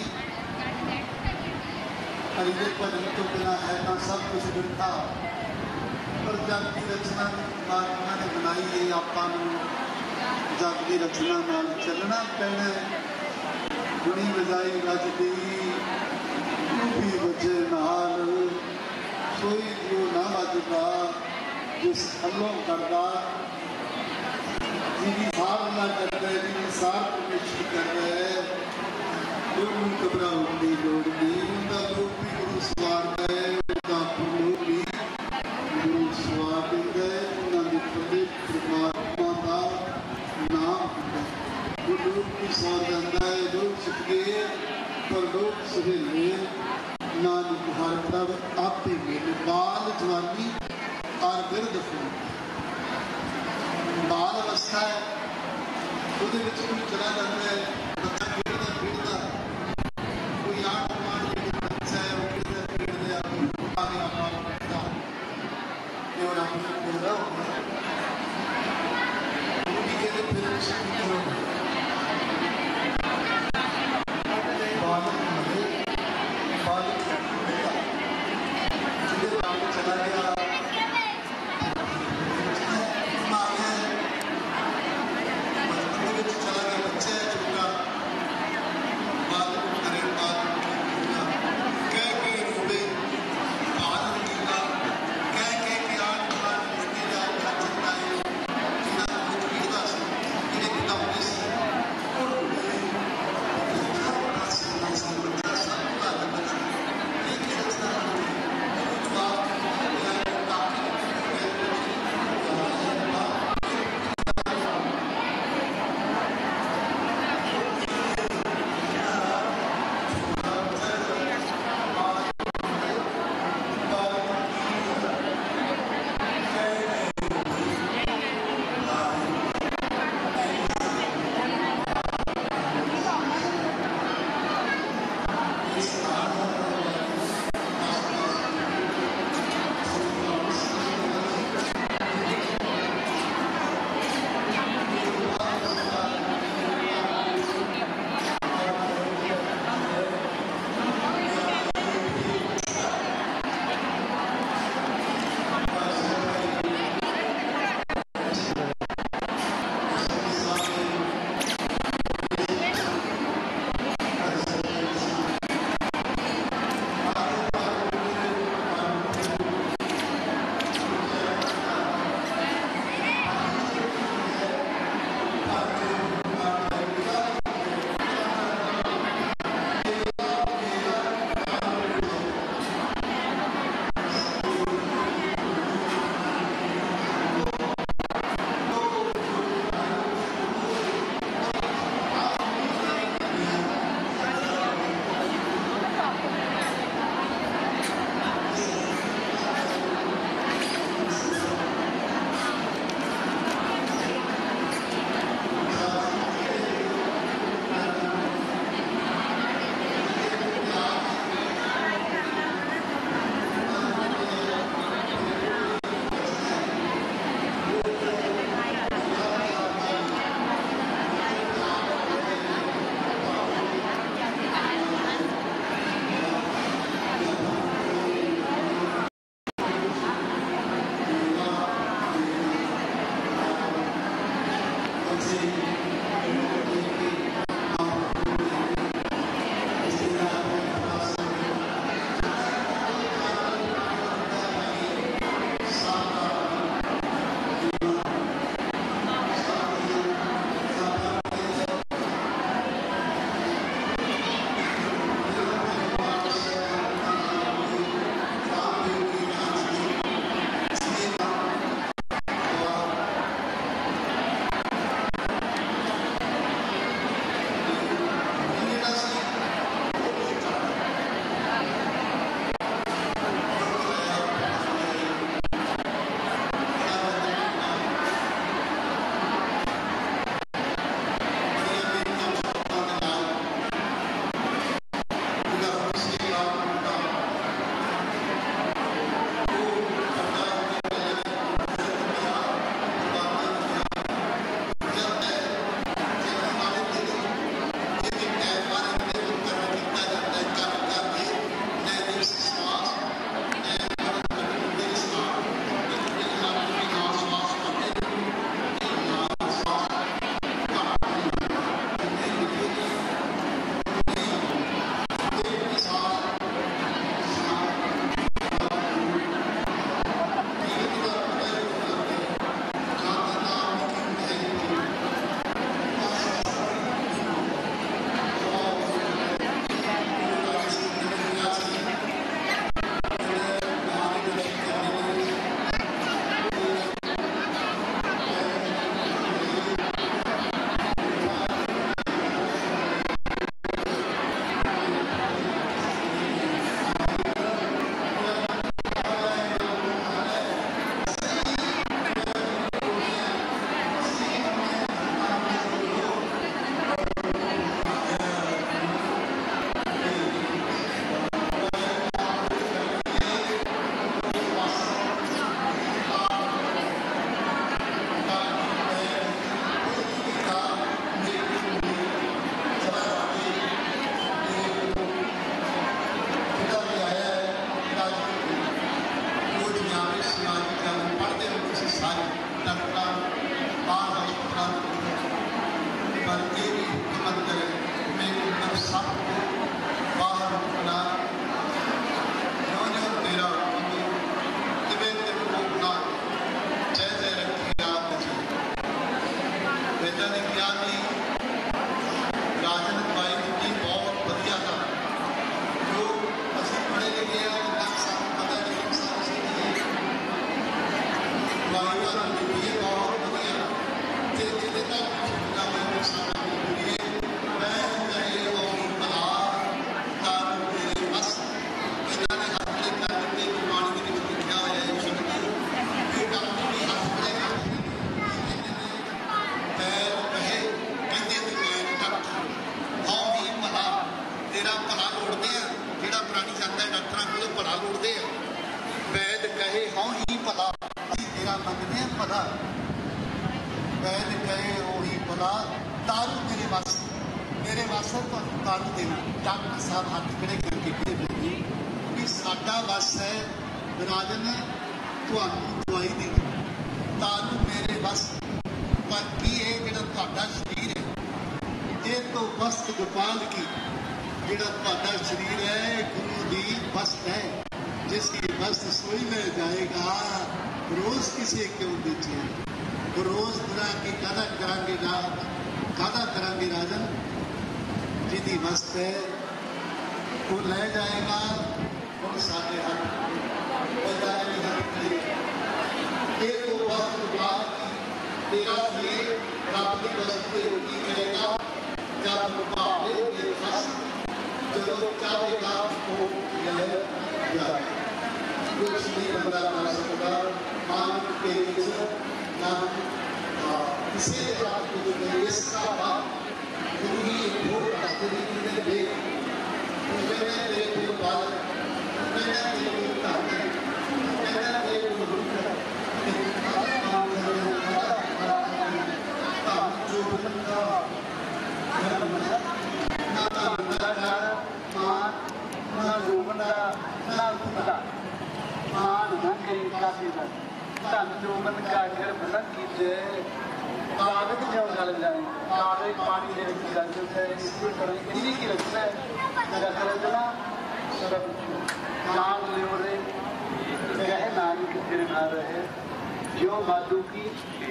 हरि के भजन तो बिना है ना सब कुछ बिरथा पर जग की रचना परमात्मा ने बनाई है आपां जग की रचना नाल चलना पैना गुणी बजाई रज दी भी बजे नाल सोई जो ना बजदा जिस अल्लों करदा जिन्हें सार ना करता है जिन्हें सार प्रवेश कर रहा है लोगों घबराने की लोड़ नहीं उनका लोग भी गुरु सवार है उनका लोग भी गुरु सवार है उन्होंने पहले परमात्मा का नाम वो लोग भी सौ जाता है लोग छिप गए पर लोग सहेले नानक हर प्रभ आप ही मिल बाल जवानी और बिरद फूल बाल अवस्था है वो कोई चला जाता है बच्चा खेलता खेलता कोई आठ मान लेकिन बच्चा है वो खेलता खेलते आगे आपका और आपने बोला उनकी कहते फिर बालक मरे बालक चला गया ਇਹਨਾਂ ਨੇ ਕਿਹਾ ਵੀ ਰਾਜਨ ਦਵਾਈ ਦਿੱਤੀ ਬਹੁਤ ਵਧੀਆ ਦਾ ਜੋ ਅਸੀਂ ਪੜ੍ਹੇ ਲਿਖੇ ਆ ਜਿੰਨਾ ਸਾਨੂੰ ਪਤਾ ਨਹੀਂ ਸਾਨੂੰ ਸੀ ਦਵਾਈ ਦਾ ਦਿੱਤੀ ਹੈ ਬਹੁਤ ਵਧੀਆ ਤੇ ਜਿਹਦੇ ਤੱਕ ਨਾ ਮੈਂ ਸਾਡਾ ਪੂਰੀ ਮੈਂ ਕਹੇ ਉਹ ਬਲਾ ਤਾਂ ਮੇਰੇ ਬਸ ਇਹਨਾਂ ਨੇ ਹੱਥ ਲੈ ਕਰ ਦਿੱਤੇ ਪਾਣੀ ਦੇ ਵਿੱਚ ਲਿਖਿਆ ਹੋਇਆ ਹੈ ਸ਼ਬਦ ਇਹ ਕੰਮ ਵੀ ਹੱਥ ਲੈ ਕਰ तेरा भला लोड़ते हैं जोड़ा पुरानी जाता है डॉक्टर को भला लोड़ते हैं वैद कहे हाँ ही भला अभी तेरा मंगते हैं भला वैद कहे वो ही भला तारू तेरे वास मेरे वास्ते तो तारू देना डॉक्टर साहब हाथ खड़े करके भेजे भी साडा बस है राजन ਤੁਹਾਨੂੰ ਦਵਾਈ ਦੇਣੀ ਤਾਰੂ ਮੇਰੇ ਬਸ पर की है ਜਿਹੜਾ ਤੁਹਾਡਾ शरीर है ये तो वस्त गोपाल की ਜਿਹੜਾ ਤੁਹਾਡਾ शरीर है गुरु दी वस्त है जिसकी वस्त सोई में जाएगा रोज किसे क्यों बेचे रोज तरह की कादा करांगे कादा करांगे राजन जिदी वस्त है वो ले जाएगा और सारे हक हो जाएगी हक ये तो वस्त गोपाल की तेरा शरीर रब की वस्तु की करेगा जब मुकाबले में फंस जो चाहेगा वो ले जाएगा कुछ नहीं बंदा कर सकता मानव के ना किसी बात को इसका बात गुरु ही भोग करते हैं दे मैंने तेरे को बाल मैंने तेरे को करते मैंने तेरे को गुरु जो बंदा ना बंदा मान ना जो बंदा ना बंदा मान भंगे काफी ना धन जो बंदा घर बंद कीते कागज जो गल जाए कागज पानी दे विच गल जाए इसको करें इन्हीं की रचना है रख रचना सब नाम ले रे कहे नानक फिर ना रहे जो माधु की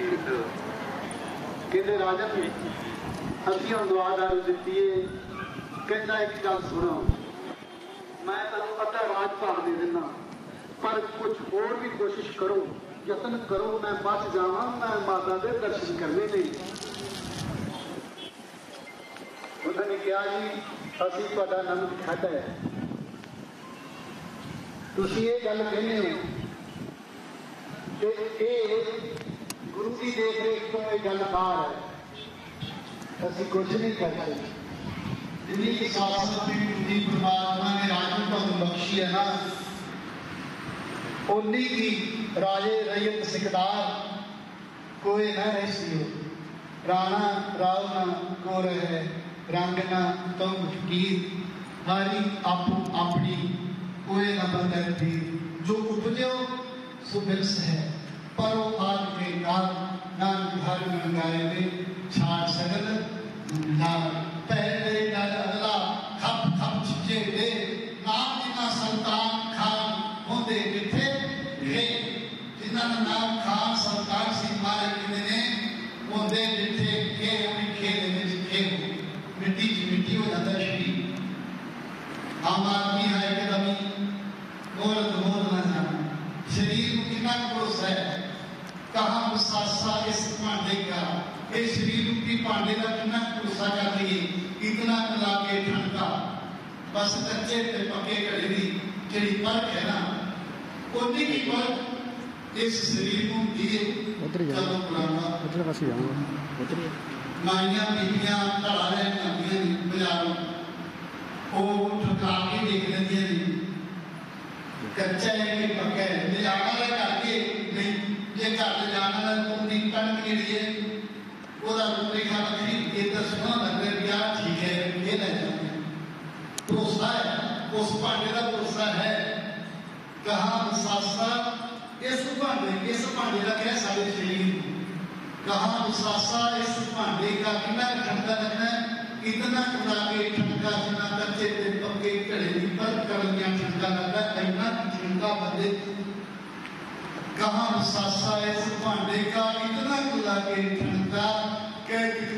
कहते राजा ने ਅਸੀਂ ਹੁਣ ਦੁਆਦਾਰ ਦਿੱਤੀ ਹੈ ਕਹਿੰਦਾ ਇੱਕ ਗੱਲ ਸੁਣੋ ਮੈਂ ਤੁਹਾਨੂੰ ਪਤਾ ਰਾਜ ਭਾਗ ਦੇ ਦਿੰਦਾ ਪਰ ਕੁਝ ਹੋਰ ਵੀ ਕੋਸ਼ਿਸ਼ ਕਰੋ ਯਤਨ ਕਰੋ ਮੈਂ ਬਚ ਜਾਵਾਂ ਮੈਂ ਮਾਤਾ ਦੇ ਦਰਸ਼ਨ ਕਰਨੇ ਨੇ ਉਹਨਾਂ ਨੇ ਕਿਹਾ ਜੀ ਅਸੀਂ ਤੁਹਾਡਾ ਨਮਕ ਖਾਧਾ ਹੈ ਤੁਸੀਂ ਇਹ ਗੱਲ ਕਹਿੰਦੇ ਹੋ ਕਿ ਇਹ ਗੁਰੂ ਦੀ ਦੇਖ ਰੇਖ ਤੋਂ ਇਹ ਗੱਲ ਬਾਹਰ ਹੈ ਅਸੀਂ ਕੁਝ ਨਹੀਂ ਕਰਦੇ ਜਿੰਨੀ ਕਿ ਸਾਸਤ ਦੀ ਪਰਮਾਤਮਾ ਨੇ ਰਾਜ ਨੂੰ ਤੁਹਾਨੂੰ ਬਖਸ਼ੀ ਹੈ ਨਾ ਉਨੀ ਕੀ ਰਾਜੇ ਰਈਅਤ ਸਿਕਦਾਰ ਕੋਈ ਨਾ ਰਹਿਸੀ ਹੋ ਰਾਣਾ ਰਾਵ ਨਾ ਕੋ ਰਹੇ ਰੰਗ ਨਾ ਤੁਮ ਫਕੀਰ ਹਾਰੀ ਆਪੋ ਆਪਣੀ ਕੋਈ ਨਾ ਬੰਦਰ ਦੀ ਜੋ ਉਪਜਿਓ ਸੋ ਬਿਰਸ ਹੈ ਪਰੋ ਆਦ ਕੇ ਨਾਲ ਨਾਨ ਘਰ ਮੰਗਾਏ ਨੇ छाट सगल नाम पहले नर अल्लाह खप खप छिजे दे नाम जिना सुल्तान खान होंदे जिथे हे जिना नाम खान सुल्तान सी मारे किने ने होंदे जिथे के उनी खेल विच खेल मिट्टी च मिट्टी हो जाता शरीर आम आदमी है एकदम मोल मोल ना जाना शरीर को कितना भरोसा है कहाँ मुसासा इस भांडे का ये शरीर रूपी भांडे का कितना भरोसा कर दिए इतना कला के ठंडा बस कच्चे ते पक्के घड़े की जी परख है ना उन्नी की परख इस शरीर को दिए चलो पुराना माइया बीबियां घड़ा रह बाजारों वो ठुका के देख लेंगे कच्चा है कि पक्का है ले जाना करके नहीं जे घर ले जाना उन्नी कणक जी है ਉਹਦਾ ਰੂਪਰੇਖਾ ਵੱਖਰੀ ਇਹ ਤਾਂ ਸੋਹਣਾ ਲੱਗ ਰਿਹਾ ਵੀ ਆਹ ਠੀਕ ਹੈ ਇਹ ਲੈ ਜਾਂਦੇ ਭਰੋਸਾ ਹੈ ਉਸ ਭਾਂਡੇ ਦਾ ਭਰੋਸਾ ਹੈ ਕਹਾ ਵਿਸਾਸਾ ਇਸ ਭਾਂਡੇ ਇਸ ਭਾਂਡੇ ਦਾ ਕਹਿ ਸਾਡੇ ਸਰੀਰ ਨੂੰ कहा मुसासा इस भांडे का कितना ठंडा रखना है इतना खुदा के ठंडा जितना कच्चे ते पक्के घड़े की पर कलियां ठंडा लगता है इतना ठंडा बंदे कहा मुसासा इस भांडे का इतना खुदा के ठंडा कह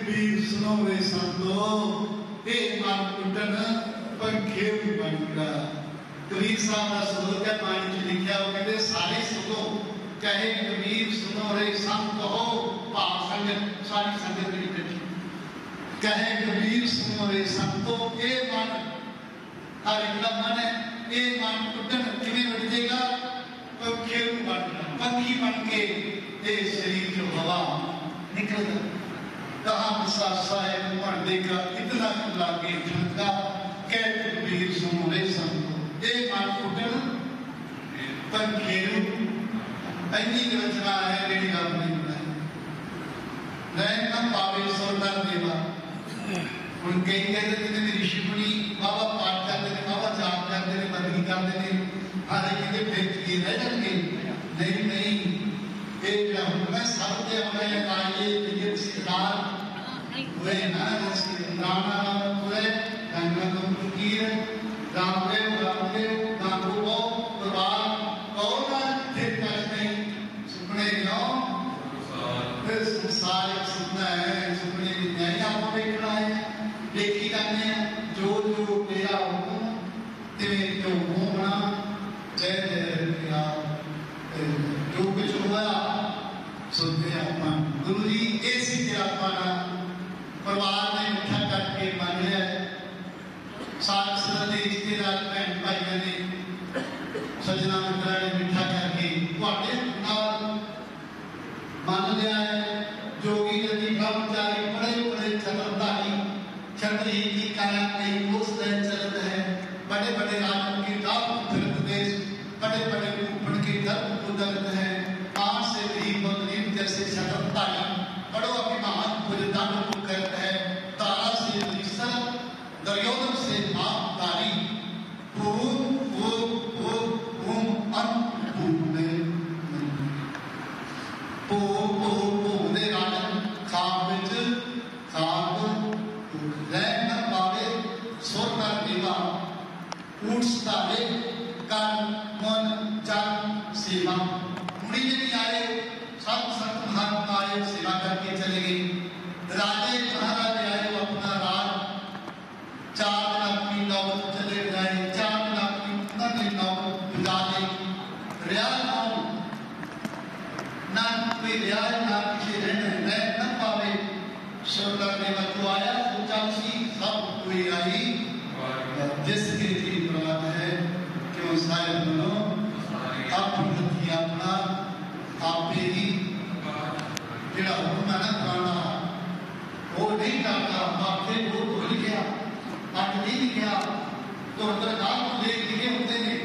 सुनो वे संतो हे मन कुटन पंखे बनकर। कबीर साहब का सलोक है पानी च लिखा, वो कहते सारे सुनो कहे कबीर सुनो रे संत हो भाव संगत सारी संगत मेरी कठी। कहे कबीर सुनो रे संतो ए मन हर एक का मन है ए मन कुटन किवें बढ़ेगा पंखे बन पंखी बन के ए शरीर जो हवा निकल कहा बसा साहेब बन देगा इतना लागे झुमका। कह कबीर सुनो रे संतो ए मन कुटन पंखे ऐनी रचना है रेडी आपने बनाई नैन न पावे सोलर देवा। उन कई कहते थे ऋषि मुनि बाबा पाठ करते थे, बाबा जाप करते थे, बदली करते थे, हर एक के भेद किए रह जाएंगे। नहीं नहीं ये जो मैं सब के हमें काये ये सिद्धार हुए ना जैसे राम हुए गंगा को कीर रामदेव रामदेव गांगो को प्रभाव कौन फिर करते सुपने क्यों फिर संसार एक सपना है, सुपने की नहीं आपको देखना है देखी जाने हैं जो जो तेरा हो तेरे जो होना जय जय तेरा जो कुछ हुआ सुनते आत्मा गुरु जी ऐसी तेरा आत्मा परिवार ने इकट्ठा करके मान लिया साथ साथ रिश्तेदार बहन भाइयों ने सजना मित्रा ने इकट्ठा करके वाटे मान लिया है। जोगी नदी ब्रह्मचारी बड़े बड़े चतुर्धारी छत्री की काया कई कोस चलते हैं। बड़े बड़े राजों के दाप प्रदेश बड़े बड़े ऊपर के धर्म को दर्द है। आठ से भी बदलीन जैसे चतुर्धारी बड़ो अभिमान बुजदान को करते हैं। तारा से निसर दुर्योधन से मापदारी ओम ओम ओम ओम अंत में ओ ओ ओ ने राजन खाब विच खाब रैन पावे सोना देवा ऊट सतावे कान मन जान सेवा। मुड़ी जी आए सब संत महात्मा आए सेवा करके चले गए। राजे महाराजे आए वो अपना राज चार दिन अपनी नौबत चले जाए, चार दिन अपनी नौबत गुजारे। रिया ना कोई रियाज ना किसी रहने रह न पावे सोना देवा तो आया सोचा सी सब कोई आई जिसके जी प्रवाद है क्यों सारे बनो अपनी अपना आप ही जेड़ा हुक्म है ना पुराना वो नहीं करता बापे वो भूल गया अब नहीं गया तो अंदर काम देख लिखे होते हैं।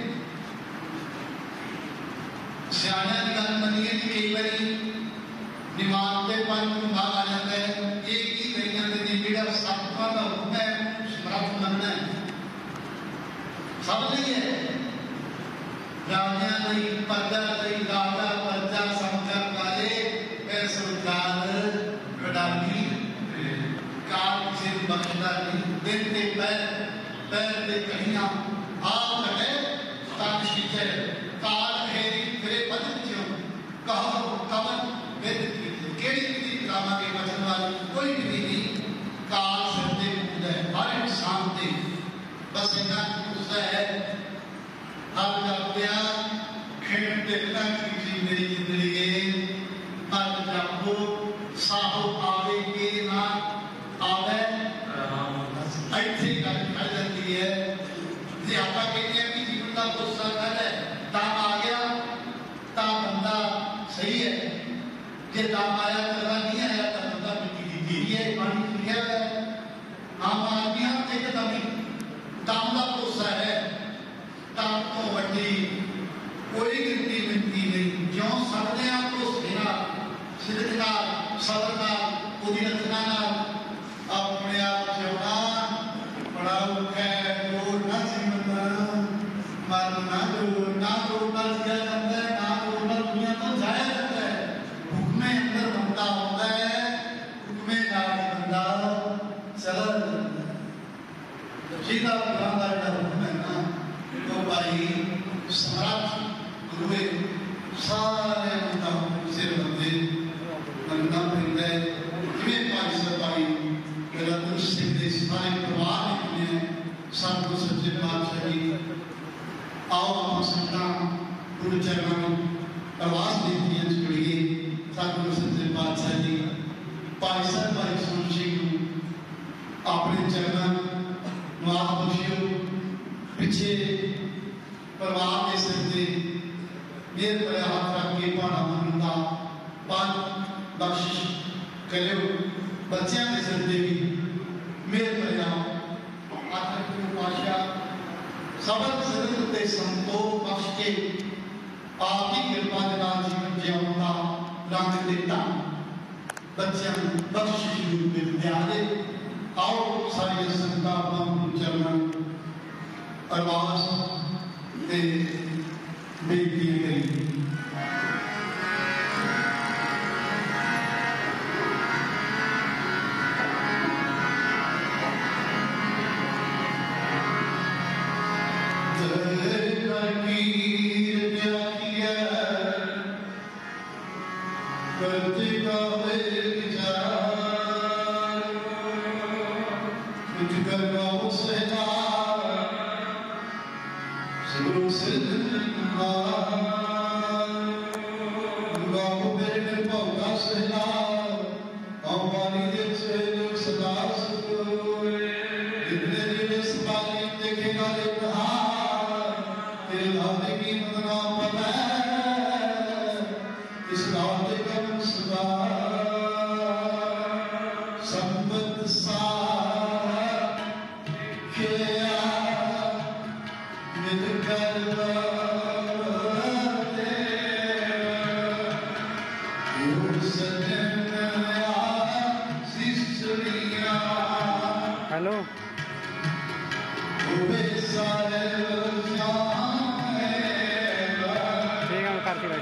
सियाने की गल मनिए कि कई बारी दिमाग के पंच भाग आ जाता है। एक ही कही जाते हैं जेड़ा सत्ता का हुक्म है समर्थ मनना है सब नहीं है। राजा नहीं पदा नहीं राजा प्रजा समझा वाले ऐसे काल कडाली काल से बख्शदा नहीं देते पैर पैर दे कहियां आप कहे ताकि है काल हेरी फिरे बदल क्यों कहो कवन वेद की केड़ी की ड्रामा के वचन वाली कोई भी नहीं। काल सत्य पूजा है हर इंसान दे बस इतना पूजा है हर का प्यार खेल देखना की मेरी जिंदगी मत जाओ साहो आवे के ना आवे ऐसी गल कर जाती है जे आपा कहते हैं कि जीवन का गुस्सा कर है दाम आ गया ताम बंदा सही है जे दाम आया करना नहीं आया तो बंदा मिट्टी दी है पानी लिखा है आम आदमी एक दमी दाम का गुस्सा है दाम तो वड्डी कोई गिनती मिलती नहीं क्यों सकते हैं आपको सेना सिद्धना सदरना पूरी रचना अपने आप जिउना बड़ा औखा है जो न जीवन मन ना जो ना जो ना जिया जाता है ना जो ना दुनिया तो जाया जाता है। हुक्मे अंदर बंदा होता है हुक्मे नाल बंदा चला जाता है। सीधा खुदा का जो हुक्म है ना तो भाई समर्थ गुरुए सारे बंदा सिर बंदे बंदा फिरदा है जिवें पाई सपाई सतगुरु सच्चे पातशाह जी आओ आप संतां गुरु चरणों में अरदास बेनतियां च जुड़िए। सतगुरु सच्चे पातशाह जी भाई साहब भाई सोहन सिंह अपने चरणों नवाज बख्शियो पिछे परिवार के सिर से मेहर भरे हाथ रख के भाड़ा मनन का पांच बख्शिश करो। बच्चों के सिर से भी मेहर भरे हाथ रखो पातशाह सबल सिरत ते संतोष बख्श के आपकी कृपा के नाल जीवन जिउण का रंग देता बच्चों बख्शिश रूप में दिया दे। आओ सारी संगतां अपने चरणों अरदास ते बेनती करी। हेलो ठीक है करती बैठ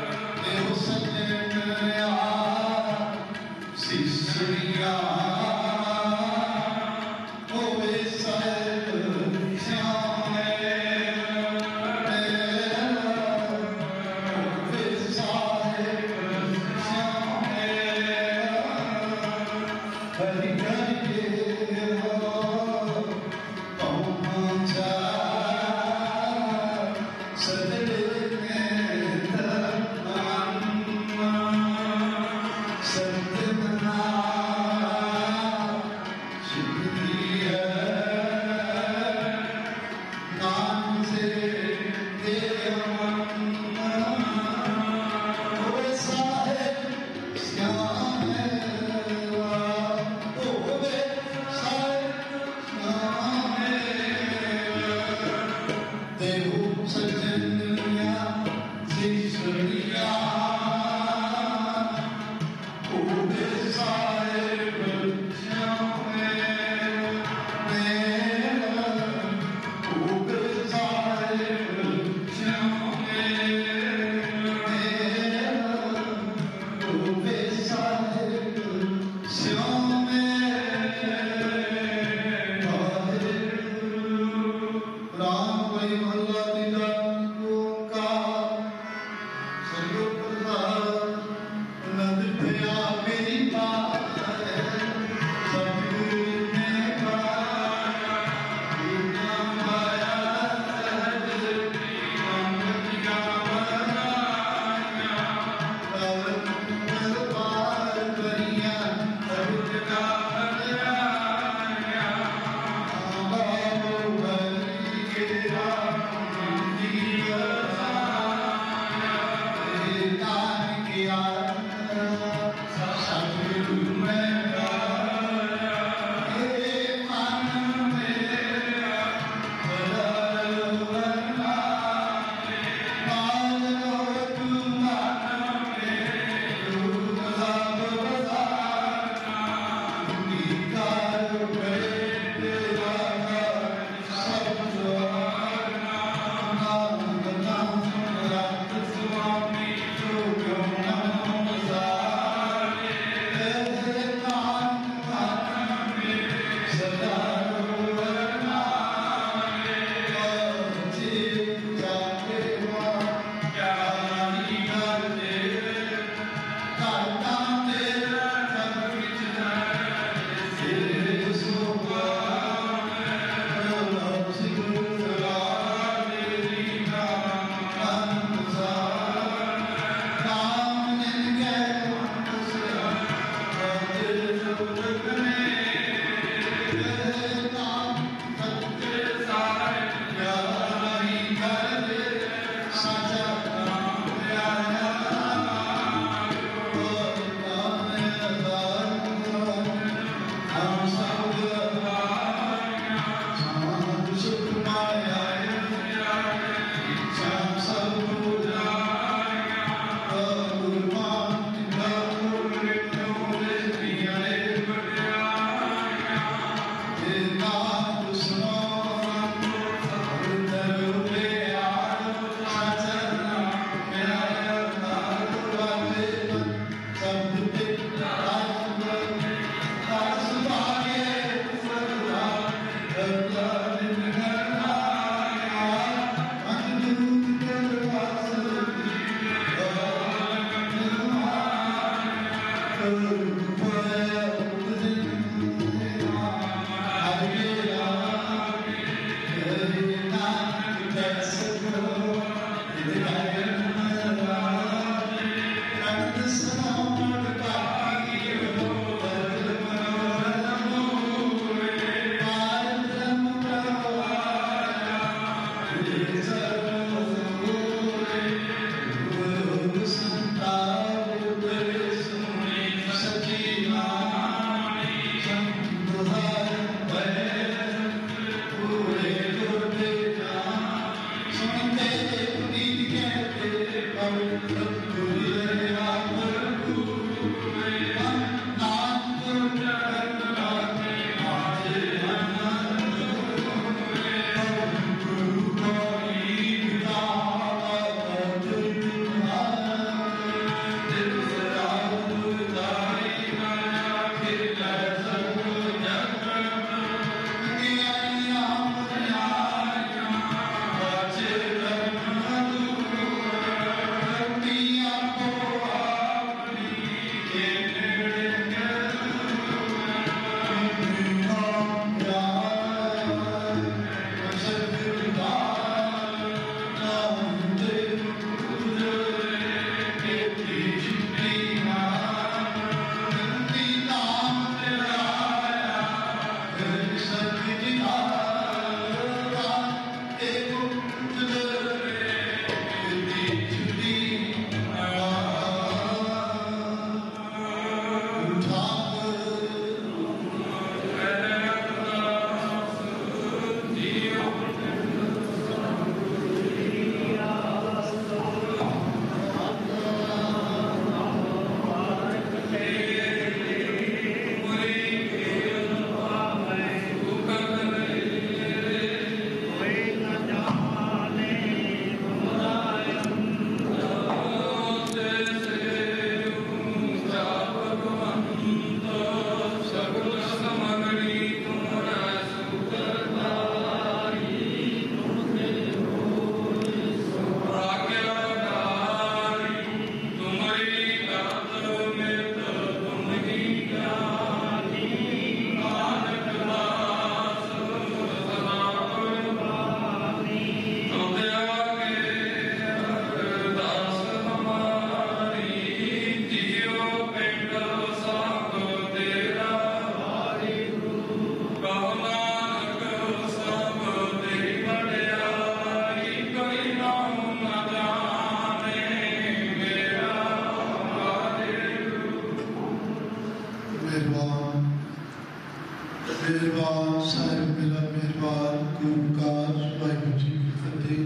मेहरबान साहिब मेरा मेहरबान गुरकार वाहिगुरू जी की फतेह।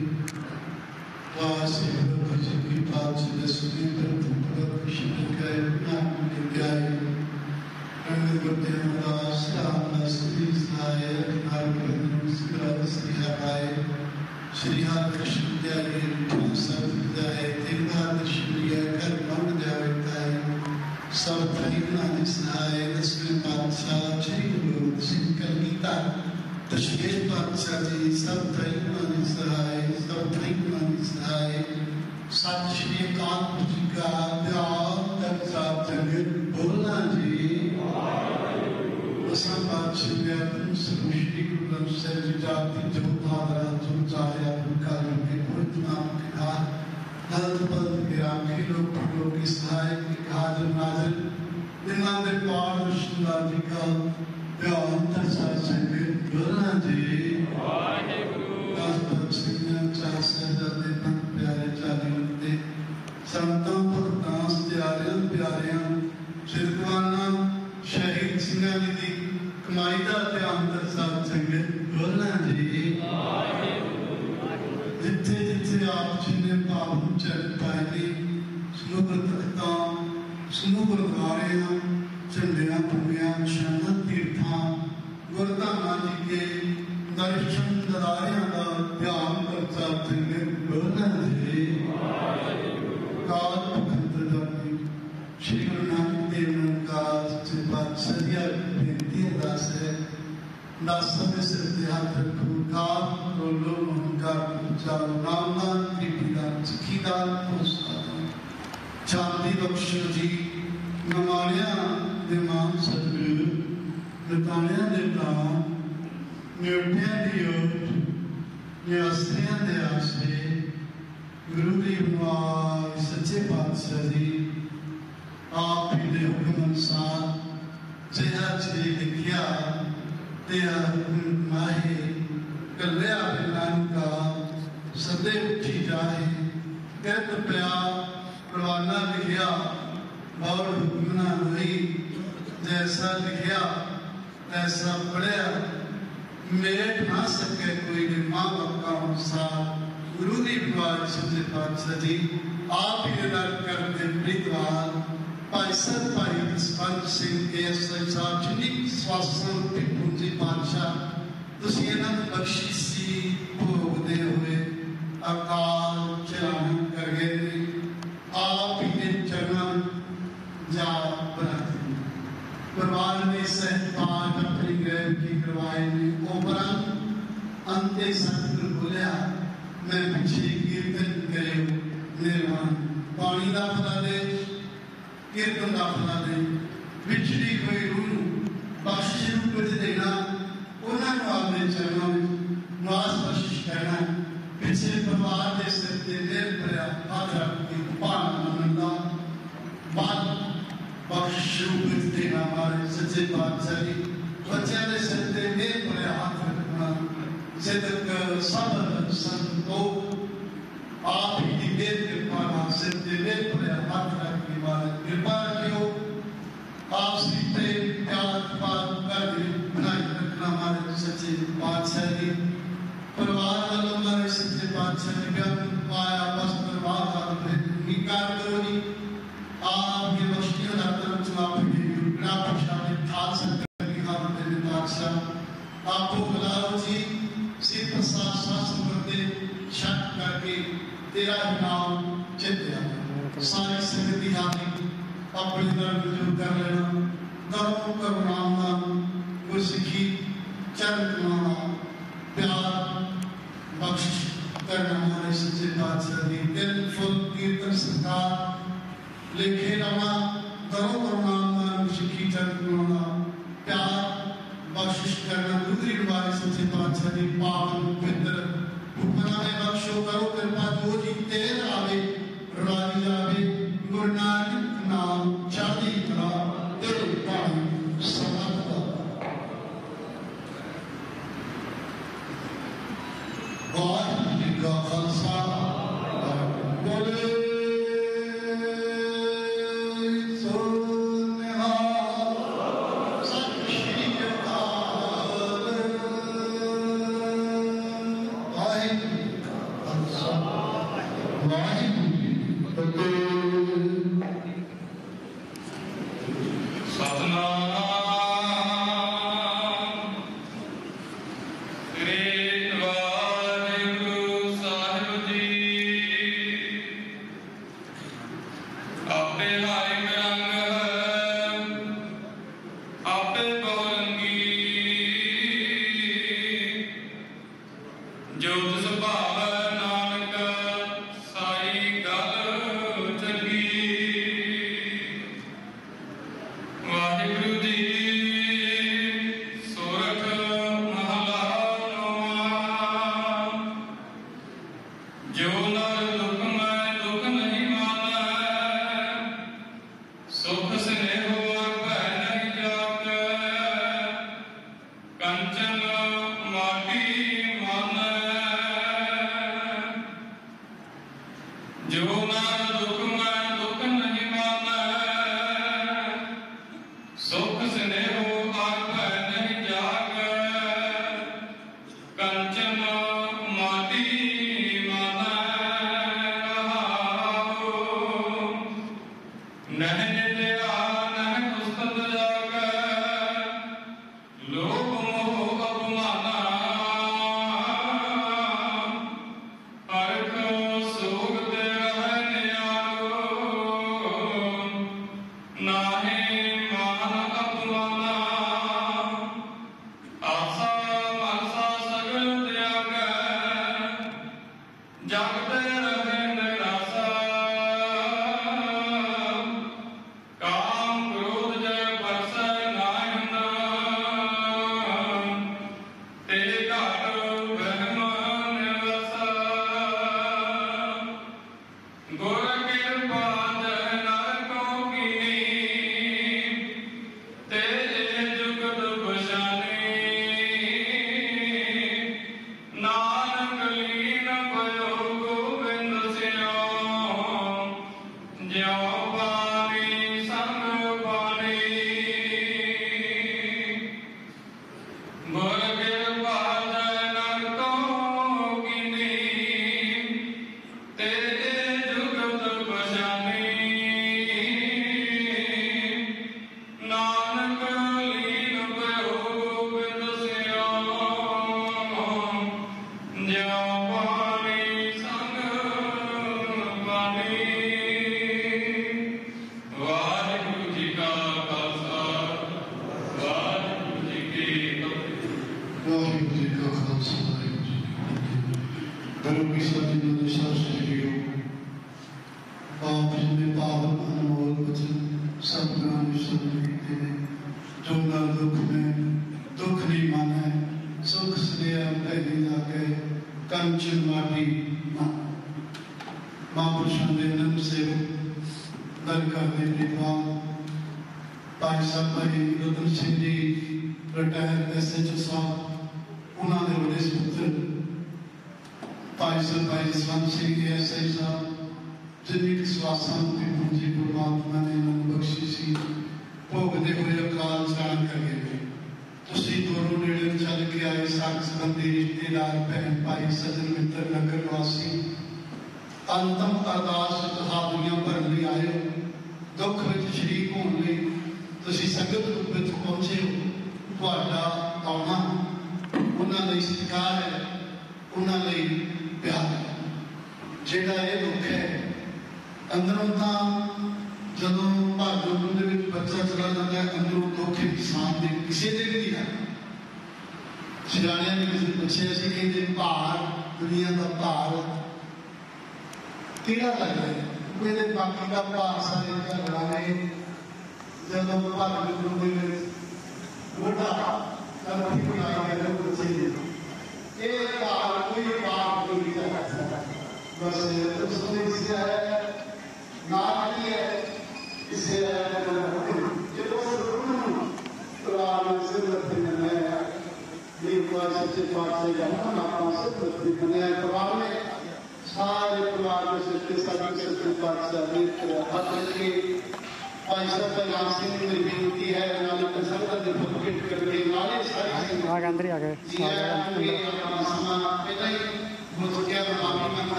वासी गुरु जी की बात से दसवीं पर शिव गए नाम लेके आए रंग गुरदे उदास राम नस्ली साए नारगन सिराज सिहाए श्री हरि कृष्ण दयाले सब दयाए तेरा दर्शनिया कर मन दयाए सब प्रेरणा निसाए दसवें पातशाह श्री गुरु सिंह कलगीता दशमेश पातशाह जी सब प्रेरणा निसाए सब प्रेरणा निसाए सत श्री अकाल जी का ध्यान दर्जा जगत बोलना जी असां पातशाह ने अपने श्री गुरु ग्रंथ साहिब जी जाति जो धारा जो चाहे काल के पुरख नाम के हाथ नंद पद के आखे लोग लोग की सहाय की हाजर नाजर दिनांक पार सुंदर जी का ध्यान दर्शा संगीत बोलना जी दास भक्त सिंह चाह सहजादे पंत प्यारे चाली लगते संतों भक्तां प्यारे प्यारे सिरकवाना शहीद सिंह जी कमाई का ध्यान दर्शा संगीत बोलना जी जिथे जिथे आप जी ने भाव चल पाए ने समूह तख्तां समूह गुरुद्वारे झंडियां पुगियां शाना तीर्थां गुरधामां जी के दर्शन दरारियां का ध्यान करता चंगे बोलना जी काल पखंड दानी श्री गुरु नानक देव का सच्चे पातशाह दिया बेनती अरदास है दासां में सिर ते हाथ रखो काल बोलो ओंकार चालो नाम नाम कृपिदान सिखीदान पुरस्कार शांति बख्शो जी नमाणिया दे मान सतगुरु नताणिया दे नाम न्योटिया दी ओट न्यासिया दे आसरे गुरु दी नवाज सच्चे पातशाह जी आप ही दे हुक्म अनुसार जिहा जी लिखिया तेरा हुक्म माहे कल्या बिलान का सदे उठी जाए कहत प्या परवाना लिखिया और हुक्म ना हुई जैसा लिखिया ऐसा पढ़िया मेट ना सके कोई ने माँ बाप का अनुसार गुरु दी बात सच्चे पातशाह जी आप ही दर कर दे प्रीतवान भाई सत भाई जसवंत सिंह के साहब जिन्नी स्वासन पिपुंजी पातशाह तुसी इन्हां नूं बख्शिशी भोगदे हुए अकाल चलान कर गए ने आप ही के चरण जा बनाते परिवार ने सहपाठ अपनी गैर की करवाए ने उपरांत अंते सतगुरु बोलिया मैं पीछे कीर्तन करे निर्माण पानी का फला दे कीर्तन का फला दे बिछड़ी हुई रूह बख्शिश रूप में देना उन्होंने अपने चरणों में नवाज बख्शिश करना पीछे परिवार के सिर से देर प्रया हाथ रख के पान मनना बात बख्शिश रूप में देना हमारे सच्चे पातशाह जी बच्चे ने सिर से देर प्रया हाथ रखना सिद्ध सब संतोष आप ही देर के पाना सिर से देर प्रया हाथ रख के हमारे कृपा रखियो आप श्री प्रेम प्यार पार कर बनाए रखना हमारे सच्चे पातशाह जी परिवार वालों हमारे सच्चे पातशाह जी व्यापन पाया बस परिवार वालों निकार करो जी आप ये बख्शियों का तरफ चुनाव के गुरुग्राम प्रशासन थाल संकर की हालत में पातशाह आपको बुलाओ जी सिर प्रसाद शासन करते शक करके तेरा नाम चिंत्या सारी संगति हाथी अपने दर्द दूर कर लेना दरों करुणामा गुरसिखी चरण कमाना प्यार बख्शिश करना हमारे सच्चे पातशाह जी दिल फुल कीर्तन सरकार लिखे रमा दरों करुणामा गुरसिखी चरण कमाना प्यार बख्शिश करना दूसरी हमारे सच्चे पातशाह जी पावन पवित्र हुक्मना में बख्शो करो कृपा जो जी तेरे आवे राजी आवे गुरु नानक नाम चढ़ती कला तेरे पानी समाप्त वाहिगुरू जी का खालसा बोले सो निहाल सत श्री अकाल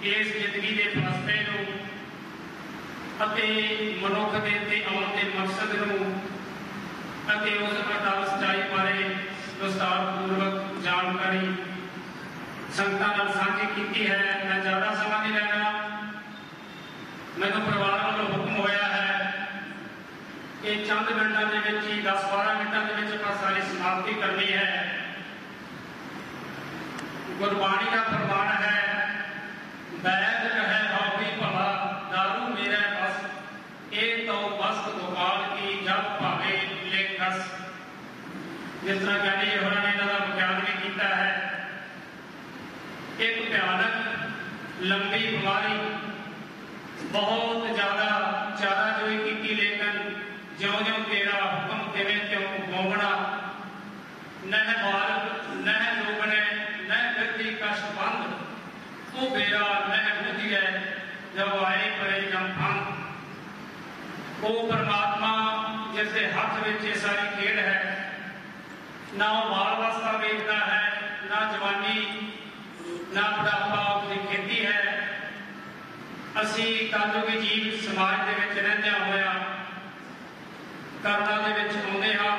ਇਸ ਜ਼ਿੰਦਗੀ ਦੇ ਫਲਸਫੇ ਨੂੰ ਅਤੇ ਮਨੁੱਖ ਦੇ ਤੇ ਆਉਣ ਦੇ ਮਕਸਦ ਨੂੰ ਅਤੇ ਉਸ ਅਟਲ ਸੱਚਾਈ ਬਾਰੇ ਵਿਸਤਾਰਪੂਰਵਕ ਜਾਣਕਾਰੀ ਸੰਗਤਾਂ ਨਾਲ ਸਾਂਝੀ ਕੀਤੀ ਹੈ। ਮੈਂ ਜ਼ਿਆਦਾ ਸਮਾਂ ਨਹੀਂ ਲੈਣਾ। ਮੈਨੂੰ ਪਰਿਵਾਰ ਵੱਲੋਂ ਹੁਕਮ ਹੋਇਆ ਹੈ ਕਿ ਚੰਦ ਮਿੰਟਾਂ ਦੇ ਵਿੱਚ ਹੀ ਦਸ ਬਾਰਾਂ ਮਿੰਟਾਂ ਦੇ ਵਿੱਚ ਆਪਾਂ ਸਾਰੀ ਸਮਾਪਤੀ ਕਰਨੀ ਹੈ। ਗੁਰਬਾਣੀ ਦਾ ਫਰਮਾਨ ਹੈ, ਬੈਦ ਕਹੈ ਹਉ ਭਲਾ ਦਾਰੂ ਮੇਰਾ ਬਸ, ਇਹ ਤਉ ਬਸਤ ਗੋਪਾਲ ਕੀ ਜਪ ਭਾਵੇ ਲੇਖਸ। ਜਿਸ ਤਰ੍ਹਾਂ ਗਿਆਨੀ ਹੋਰਾਂ ਨੇ ਇਹਨਾਂ ਦਾ ਵਿਖਿਆਨ ਵੀ ਕੀਤਾ ਹੈ। ਇੱਕ ਭਿਆਨਕ ਲੰਬੀ ਬਿਮਾਰੀ, ਬਹੁਤ ਜ਼ਿਆਦਾ ਚਾਰਾ ਜੋਈ ਕੀਤੀ, ਲੇਕਿਨ ਜਿਉਂ ਜਿਉਂ ਤੇਰਾ ਹੁਕਮ ਤਿਵੇਂ ਤਿਉਂ ਹੋਵਣਾ। ਨਹਿ ਮਾਰਗ ਨਹਿ ਲੋਗਣੇ ਨਹਿ ਗਤੀ ਕਸ਼ ਬੰਦ, ਉਹ ਬੇਰਾ ਨਹਿ ਬੁੱਧੀਐ ਜਬ ਆਏ ਪਰੇ ਜਮ ਭੰਗ। ਉਹ ਪਰਮਾਤਮਾ ਜਿਸ ਦੇ ਹੱਥ ਵਿੱਚ ਇਹ ਸਾਰੀ ਖੇਡ ਹੈ, ਨਾ ਉਹ ਬਾਲ ਅਵਸਥਾ ਵੇਖਦਾ ਹੈ, ਨਾ ਜਵਾਨੀ, ਨਾ ਬੁਢਾਪਾ ਉਸਦੀ ਖੇਤੀ ਹੈ। ਅਸੀਂ ਕਲਯੁਗੀ ਜੀਵ ਸਮਾਜ ਦੇ ਵਿੱਚ ਰਹਿੰਦਿਆਂ ਹੋਇਆ ਕਰਨਾ ਦੇ ਵਿੱਚ ਆਉਂਦੇ ਹਾਂ।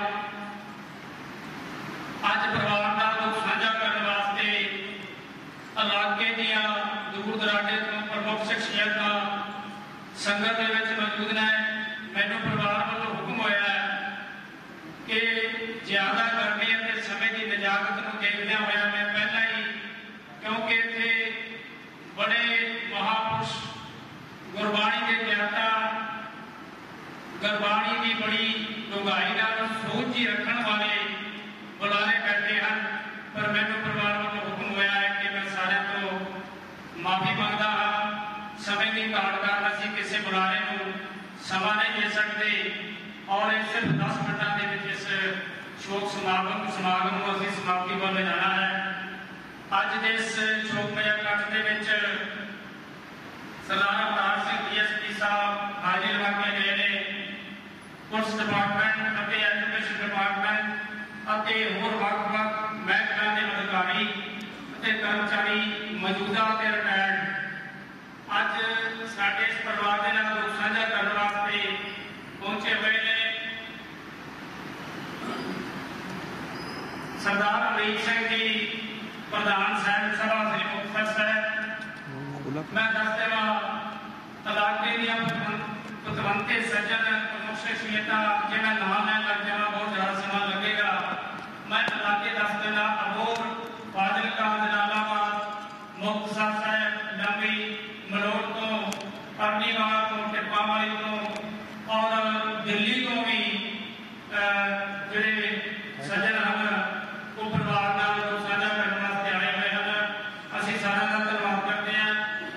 ਅੱਜ ਪਰਿਵਾਰ ਨਾਲ ਦੁੱਖ ਸਾਂਝਾ ਕਰਨ ਵਾਸਤੇ ਇਲਾਕੇ ਦੀਆਂ ਦੂਰ ਦਰਾਡੇ ਤੋਂ ਪ੍ਰਮੁੱਖ ਸ਼ਖਸੀਅਤਾਂ ਸੰਗਤ ਦੇ ਵਿੱਚ ਮੌਜੂਦ ਨੇ। ਮੈਨੂੰ ਪਰਿਵਾਰ ਵੱਲੋਂ ਹੁਕਮ ਹੋਇਆ ਹੈ ਕਿ ਜ਼ਿਆਦਾ ਗਰਮੀ ਅਤੇ ਸਮੇਂ ਦੀ ਨਜ਼ਾਕਤ ਨੂੰ ਦੇਖਦਿਆਂ ਹੋਇਆ ਮੈਂ ਪਹਿਲਾਂ ਹੀ, ਕਿਉਂਕਿ ਇੱਥੇ ਬੜੇ ਮਹਾਪੁਰਸ਼ ਗੁਰਬਾਣੀ ਦੇ ਗਿਆਤਾ, ਗੁਰਬਾਣੀ ਦੀ ਬੜੀ ਡੂੰਘਾਈ ਨਾਲ ਸੋਚ ਹੀ ਰੱਖਣ ਵਾਲੇ ਬੁਲਾਰੇ ਬੈਠੇ ਹਨ। ਪਰ ਮੈਨੂੰ ਪਰਿਵਾਰ ਵੱਲੋਂ ਹੁਕਮ ਹੋਇਆ ਹੈ ਕਿ ਮੈਂ ਸਾਰਿਆਂ ਤੋਂ ਮਾਫੀ ਮੰਗਦਾ ਹਾਂ। ਸਮੇਂ ਦੀ ਘਾਟ ਕਾਰਨ ਅਸੀਂ ਕਿਸੇ ਬੁਲਾਰੇ ਨੂੰ ਸਮਾਂ ਨਹੀਂ ਦੇ ਸਕਦੇ ਔਰ ਇਹ ਸਿਰਫ ਦਸ ਮਿੰਟਾਂ ਦੇ ਵਿੱਚ ਇਸ ਸ਼ੋਕ ਸਮਾਗਮ ਸਮਾਗਮ ਨੂੰ ਅਸੀਂ ਸਮਾਪਤੀ ਵੱਲ ਲਿਜਾਣਾ ਹੈ। ਅੱਜ ਦੇ ਇਸ ਸ਼ੋਕਮਈ ਇਕੱਠ ਦੇ ਵਿੱਚ Sardar Avtar Singh D S P Sahib ਹਾਜ਼ਰ ਲਗਾ ਕੇ ਗਏ ਨੇ। ਪੁਲਿਸ ਡਿਪਾਰਟਮੈਂਟ ਅਤੇ ਐਜੂਕੇਸ਼ਨ ਡਿਪਾਰਟਮੈਂਟ ਅਤੇ ਹੋਰ ਵੱਖ-ਵੱਖ ਮਹਿਕਮਿਆਂ ਦੇ ਅਧਿਕਾਰੀ ਅਤੇ ਕਰਮਚਾਰੀ ਮੌਜੂਦਾ ਅਤੇ ਰਿਟਾਇਰਡ ਅੱਜ ਸਾਡੇ ਇਸ ਪਰਿਵਾਰ ਦੇ ਨਾਲ ਦੁੱਖ ਸਾਂਝਾ ਕਰਨ ਵਾਸਤੇ ਪਹੁੰਚੇ ਹੋਏ ਨੇ। ਸਰਦਾਰ ਅਮਰੀਕ ਸਿੰਘ ਜੀ ਪ੍ਰਧਾਨ ਸਾਹਿਬ ਸਭਾ ਸ੍ਰੀ ਮੁਕਤਸਰ ਸਾਹਿਬ, ਮੈਂ ਦੱਸ ਦੇਵਾਂ ਇਲਾਕੇ ਦੀਆਂ ਪਤਵੰਤੇ ਸੱਜਣ ਪ੍ਰਮੁੱਖ ਸ਼ਖਸੀਅਤਾਂ ਜਿਹਨਾਂ ਨਾਮ ਲੈਣ ਲੱਗ ਜਾਵਾਂ ਬਹੁਤ ਜ਼ਿਆਦਾ ਸਮਾਂ ਲੱਗੇਗਾ। ਮੈਂ ਇਲਾਕੇ ਦੱਸ ਦੇਣਾ ਅਬੋਹਰ, ਫਾਜ਼ਿਲਕਾ, ਜਲਾਲਾਬਾਦ, ਮੁਕਤਸਰ ਸਾਹਿਬ, ਡੰਬੀ, ਮਲੋਟ ਤੋਂ, ਅਰਨੀਵਾਲ ਤੋਂ, ਟਿੱਪਾਂ ਵਾਲੀ ਤੋਂ ਔਰ ਦਿੱਲੀ ਤੋਂ ਵੀ ਜਿਹੜੇ ਸੱਜਣ ਹਨ ਉਹ ਪਰਿਵਾਰ ਨਾਲ ਸਾਂਝਾ ਕਰਨ ਵਾਸਤੇ ਆਏ ਹੋਏ ਹਨ। ਅਸੀਂ ਸਾਰਿਆਂ ਦਾ ਧੰਨਵਾਦ ਕਰਦੇ ਹਾਂ।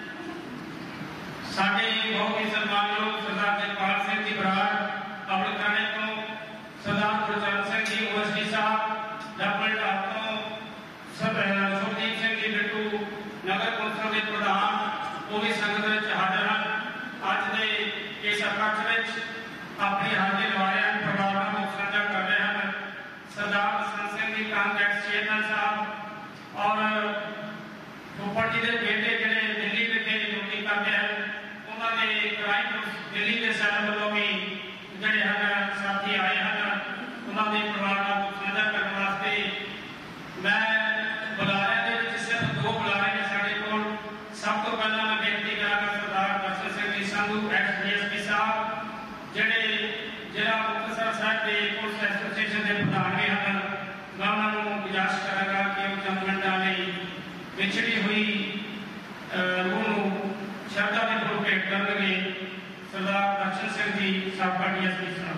ਸਾਡੇ ਬਹੁਤ ਹੀ ਸਨਮਾਨਯੋਗ ਸਰਦਾਰ ਜਗਪਾਲ ਸਿੰਘ ਜੀ ਬਰਾੜ ਅਮਲਕਾਣੇ ਤੋਂ, ਸਰਦਾਰ Gurcharan Singh ji O S D Sahib double top ਤੋਂ, ਸੁਰਜੀਤ ਸਿੰਘ ਜੀ ਬਿੱਟੂ ਨਗਰ ਕੌਂਸਲ ਦੇ ਪ੍ਰਧਾਨ, ਉਹ ਵੀ ਸੰਗਤ ਵਿੱਚ ਹਾਜ਼ਰ ਹਨ। ਅੱਜ ਦੇ ਇਸ ਇਕੱਠ ਵਿੱਚ ਆਪਣੀ ਹਾਜ਼ਰੀ ਲਵਾਇਆ ਪਰਿਵਾਰ ਨਾਲ ਦੁੱਖ ਸਾਂਝਾ ਕਰ ਰਹੇ ਹਨ। ਸਰਦਾਰ ਬਸੰਤ ਸਿੰਘ ਜੀ ਕਾਂਗਰਸ ਚੇਅਰਮੈਨ ਸਾਹਿਬ ਔਰ ਫੁੱਫੜ ਜੀ ਦੇ ਬੇਟੇ ਜਿਹੜੇ ਦਿੱਲੀ ਵਿਖੇ ਡਿਊਟੀ ਕਰਦੇ ਹਨ, ਉਹਨਾਂ ਦੇ ਕ੍ਰਾਈਮ ਦਿੱਲੀ ਦੇ ਸੈੱਲ ਵੱਲੋਂ ਵੀ ਜਿਹੜੇ ਹਨ ਸਾਥੀ ਆਏ ਹਨ। ਉਹਨਾਂ ਦੇ ਪਰਿਵਾਰ ਨਾਲ ਦੁੱਖ ਸਾਂਝਾ ਕਰਨ ਵਾਸਤੇ ਮੈਂ ਬੁਲਾਰਿਆਂ ਦੇ ਵਿੱਚ ਸਿਰਫ ਦੋ ਬੁਲਾਰੇ ਨੇ ਸਾਡੇ ਕੋਲ। ਸਭ ਤੋਂ ਪਹਿਲਾਂ ਮੈਂ ਬੇਨਤੀ ਕਰਾਂਗਾ ਸਰਦਾਰ Darshan Singh ji Sandhu ex D S P Sahib, ਜਿਹੜੇ ਜ਼ਿਲ੍ਹਾ ਮੁਕਤਸਰ ਸਾਹਿਬ ਦੇ ਪੁਲਿਸ ਐਸੋਸੀਏਸ਼ਨ ਦੇ ਪ੍ਰਧਾਨ ਵੀ ਹਨ। ਮੈਂ ਉਹਨਾਂ ਨੂੰ ਗੁਜ਼ਾਰਿਸ਼ ਕਰਾਂਗਾ ਕਿ ਉਹ ਚੰਦ ਮਿੰਟਾਂ ਲਈ ਵਿਛੜੀ ਹੋਈ ਰੂਹ ਨੂੰ ਸ਼ਰਧਾ ਦੇ ਫੁੱਲ ਭੇਟ ਕਰਨਗੇ। ਸਰਦਾਰ ਦਰਸ਼ਨ ਸਿੰਘ ਜੀ ਸਾਬਕਾ ਡੀ ਐਸ ਪੀ ਸਾਹਿਬ।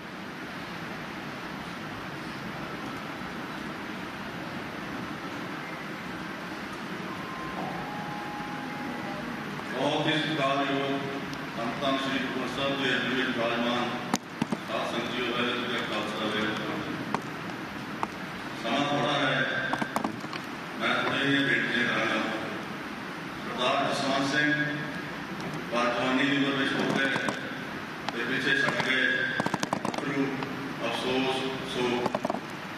ਬਹੁਤ ਹੀ ਸਤਿਕਾਰਯੋਗ ਸੰਤਾਂ ਸ਼੍ਰੀ ਗੁਰੂ ਸਾਹਿਬ ਦੇ ਅਜੂਬੇ ਵਿਰਾਜਮਾਨ ਸਾਧ ਸੰਗਤ ਜੀ ਵਾਹਿਗੁਰੂ ਜੀ ਕਾ ਖਾਲਸਾ ਵਾਹਿਗੁਰੂ ਜੀ ਕੀ ਫਤਿਹ। ਸਮਾਂ ਥੋੜ੍ਹਾ ਹੈ, ਮੈਂ ਥੋੜ੍ਹੇ ਜਿਹੇ ਬੇਨਤੀਆਂ ਕਰਾਂਗਾ। ਸਰਦਾਰ ਜਸਵੰਤ ਸਿੰਘ ਬਾਜਵਾਨੀ ਦੀ ਉਮਰ ਵਿੱਚ ਹੋ ਗਏ ਤੇ ਪਿੱਛੇ ਛੱਡ ਗਏ ਅਥਰੂ ਅਫਸੋਸ। ਸੋ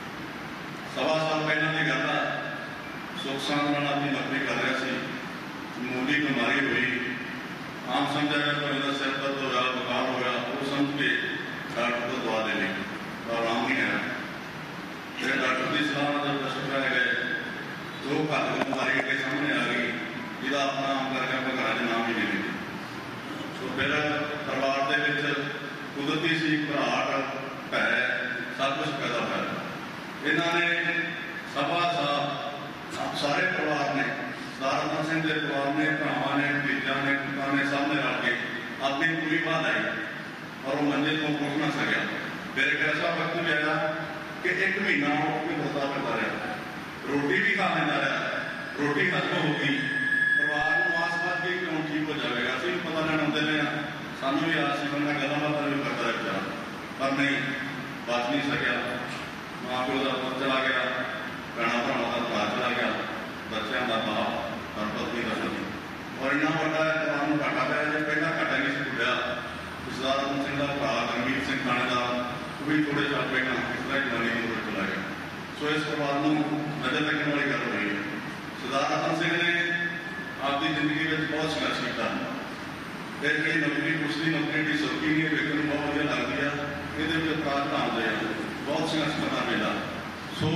ਸਵਾ ਸਾਲ ਪਹਿਲਾਂ ਦੀ ਗੱਲ ਆ, ਸੁੱਖ ਸਾਂਦ ਨਾਲ ਆਪਣੀ ਨੌਕਰੀ ਕਰ ਰਿਹਾ ਸੀ मामूली बीमारी हुई, आम समझा गया तो मेरा सिर दर्द होया, बुखार होया, वो समझ के डॉक्टर को दवा ले ली और आराम नहीं आया। फिर डॉक्टर की सलाह जब टेस्ट कराए गए तो घर की बीमारी के सामने आ गई, जिसका अपना आम करके अपने घर के नाम ही नहीं लेते। तो फिर परिवार के कुदरती सी घबराहट, भय, सब कुछ पैदा होया। इन्होंने सभा साहब सारे परिवार ने, सरदार रतन सिंह के परिवार ने, भरावां ने, भतीजा ने, पुत्तां ने, सब ने रल के अपनी पूरी बात आई और वो मंजिल को पहुंच ना सकिया। फिर एक ऐसा वक्त भी आया कि एक महीना वो भी बर्ता करता रहा, रोटी भी खा लेता रहा, रोटी खत्म हो गई, परिवार को आस पास की क्यों ठीक हो जाएगा, असं भी पता लेना आते रहे, सानू भी आस सी बनना गल्लां बातां भी करता रहा, पर नहीं बच नहीं सकिया। माँ प्यो का पुत चला गया, भैणों भरावां का भरा चला गया, बच्चों का बाप और पत्नी का पति, और इन्ना वड्डा परिवार को घाटा पिया जो पहला घाटा नहीं सी भुलिया। सरदार रतन सिंह का भरा गरमीत सिंह थानेदार वो भी थोड़े साल पहला इस तरह जवानी उम्र चला गया। सो इस परिवार को नजर लगने वाली गल हुई है। सरदार रतन सिंह ने आपकी जिंदगी में बहुत संघर्ष किया। फिर जी नौकरी पुछती नौकरी की सौखी नहीं, वेखने में बहुत वधिया लगती है, ये अपराध ढांदे हैं, बहुत संघर्ष करना पैदा। सो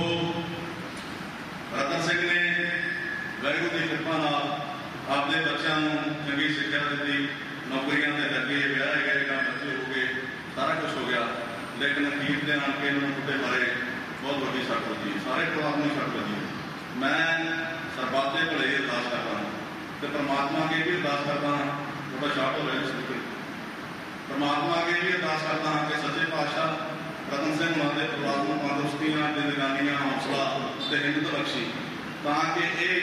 रतन सिंह ने वाहिगुरू की कृपा नाल आपके बच्चों को चंगी सिक्ख्या दी, नौकरियां से लगे, ब्याह गए, बच्चे हो गए, सारा कुछ हो गया, लेकिन अखीर के आन के इन्होंने बुढ़े मारे बहुत बड़ी सट लगी, सारे परिवार में सट लगी। मैं सरबत के भले अरदास करता हूँ तो परमात्मा के भी अरदास करता हूँ, थोड़ा शार्ट हो रहा है, परमात्मा के भी अरदास करता हूँ कि सच्चे पातशाह रतन सिंह मां के परिवार को तंदुरुस्तियां, जिंदगानियां, हौसला ते हिम्मत बख्शी, ताकि ये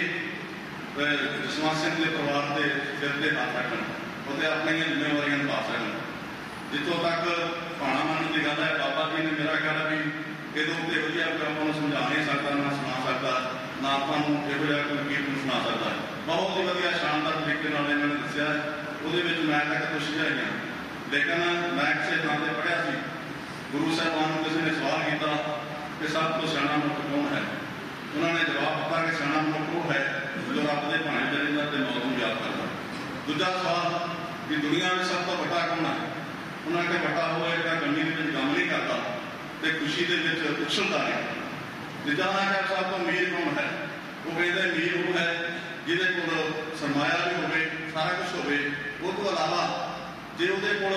जसवंत सिंह के परिवार के सिर से हाथ रखन, उसे अपनी जिम्मेवारियां निभा सकन। जितों तक भाणा मन की गल है, बाबा जी ने मेरा ख्याल है भी इदों यहो जिहा आपको समझा नहीं सकता, ना सुना सकता, ना आपको यहो जिहा कोई कीर्तन सुना सकता। बहुत ही वधिया शानदार तरीके इन्होंने दस्या, वो मैं तक कुछ समझाइया, लेकिन मैं किसी थां से पढ़िया सी, गुरु साहबान किसी ने सवाल किया कि सब तो सियाणा मनुख कौन है, उन्होंने जवाब दिता कि सियाणा मनुख वो है जो रब के भाणे चले जाता है, मौत को याद करता। दूजा सवाल कि दुनिया में सब तो बड़ा कौन है, उन्होंने कहा बड़ा वो है गमी के गम नहीं करता तो खुशी के उछलता है। तीजा मैं कहा सब तो अमीर कौन है, वो कहते अमीर वो है जिहदे कोल सरमाया भी होवे, सारा कुछ होवे, वो तो अलावा जे उहदे कोल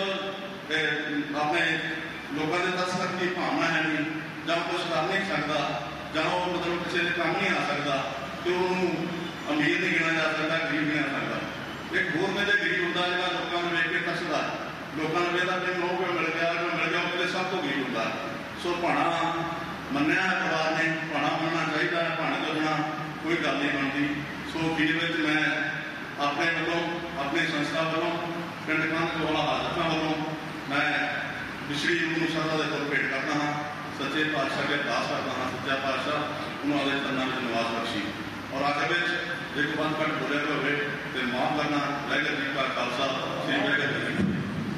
अपने लोगों के दस तक की भावना है नहीं, जब कुछ कर नहीं सकता, जब वो मतलब किसी के काम नहीं आ सकता, तो उन्होंने अमीर नहीं गिना जा सकता, गरीब नहीं आ सकता। एक होर में गरीब होता है लोगों ने वेख के कसदा, लोगों ने वेखदा भी नौ रुपये मिल गया, मिल गया उसके सब तो गरीब होता है। सो भाणा मन्निया है परिवार ने, भाणा मनना चाहिए है, भाणे तो बिना कोई गल नहीं बनती। सो अखीर में मैं अपने वालों, अपनी संस्था वालों, पिंड कंध वाला हाजरखा वालों मैं पिछड़ी गुरु श्रद्धा के तौर भेंट करता हाँ, सच्चे पातशाह के अरदास करता हाँ, सच्चा पातशाह उन्होंने चरणों में निवास बख्शी। और आखिर में एक बंद घट बोलिया होवे तो माफ करना। वाहिगुरू जी का खालसा, श्री वाहिगुरू जी की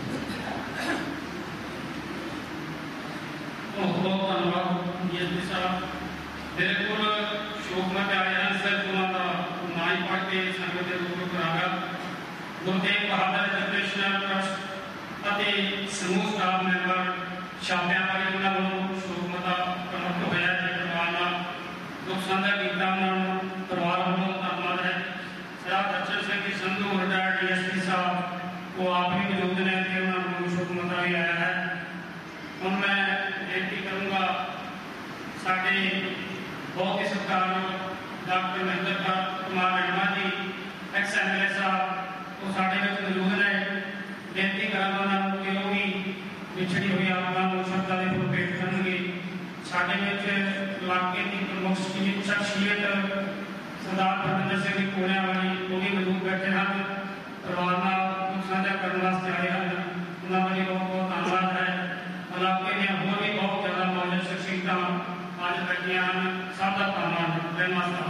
बहुत बहुत धन्यवाद जी साहब। मेरे को शोकमत आया सिर्फ उन्होंने ना ही पढ़ के संगत के रूप में करागा। गुरु तेग बहादुर एजुकेशनल ट्रस्ट ਅਤੇ ਸਮੂਹ ਸਟਾਫ ਮੈਂਬਰ ਛਾਪਿਆਂ ਵਾਲੇ ਉਹਨਾਂ ਵੱਲੋਂ ਸ਼ੋਕਮਤਾ ਪ੍ਰਗਟ ਹੋਇਆ ਹੈ। ਪਰਿਵਾਰ ਨਾਲ ਦੁੱਖ ਸਾਂਝਾ ਕੀਤਾ, ਉਹਨਾਂ ਨੂੰ ਪਰਿਵਾਰ ਵੱਲੋਂ ਧੰਨਵਾਦ ਹੈ। ਸਰਦਾਰ Darshan Singh ji Sandhu retired D S P Sahib ਉਹ ਆਪ ਵੀ ਮੌਜੂਦ ਨੇ ਤੇ ਉਹਨਾਂ ਨੂੰ ਸ਼ੋਕਮਤਾ ਵੀ ਆਇਆ ਹੈ। ਹੁਣ ਮੈਂ ਬੇਨਤੀ ਕਰੂੰਗਾ ਸਾਡੇ ਬਹੁਤ ਹੀ ਸਤਿਕਾਰਯੋਗ doctor Mahinder Kumar Ranwa ji ex M L A Sahib ਉਹ ਸਾਡੇ ਵਿੱਚ ਮੌਜੂਦ ਨੇ। बेनती करा कि वो भी पिछड़ी हुई आपका श्रद्धा के फुल भेंट करेंगे। साढ़े इलाके की प्रमुख शख्सियत सरदार परमिंदर सिंह जी कोने वाली वो भी मौजूद बैठे हैं, परिवार का दुख साझा करने वास्ते आए हैं। उन्होंने बहुत बहुत धन्यवाद है। इलाके में होर भी बहुत ज़्यादा मौजूद शख्सियत आज बैठिया हैं, सबका धन्यवाद। जय माता।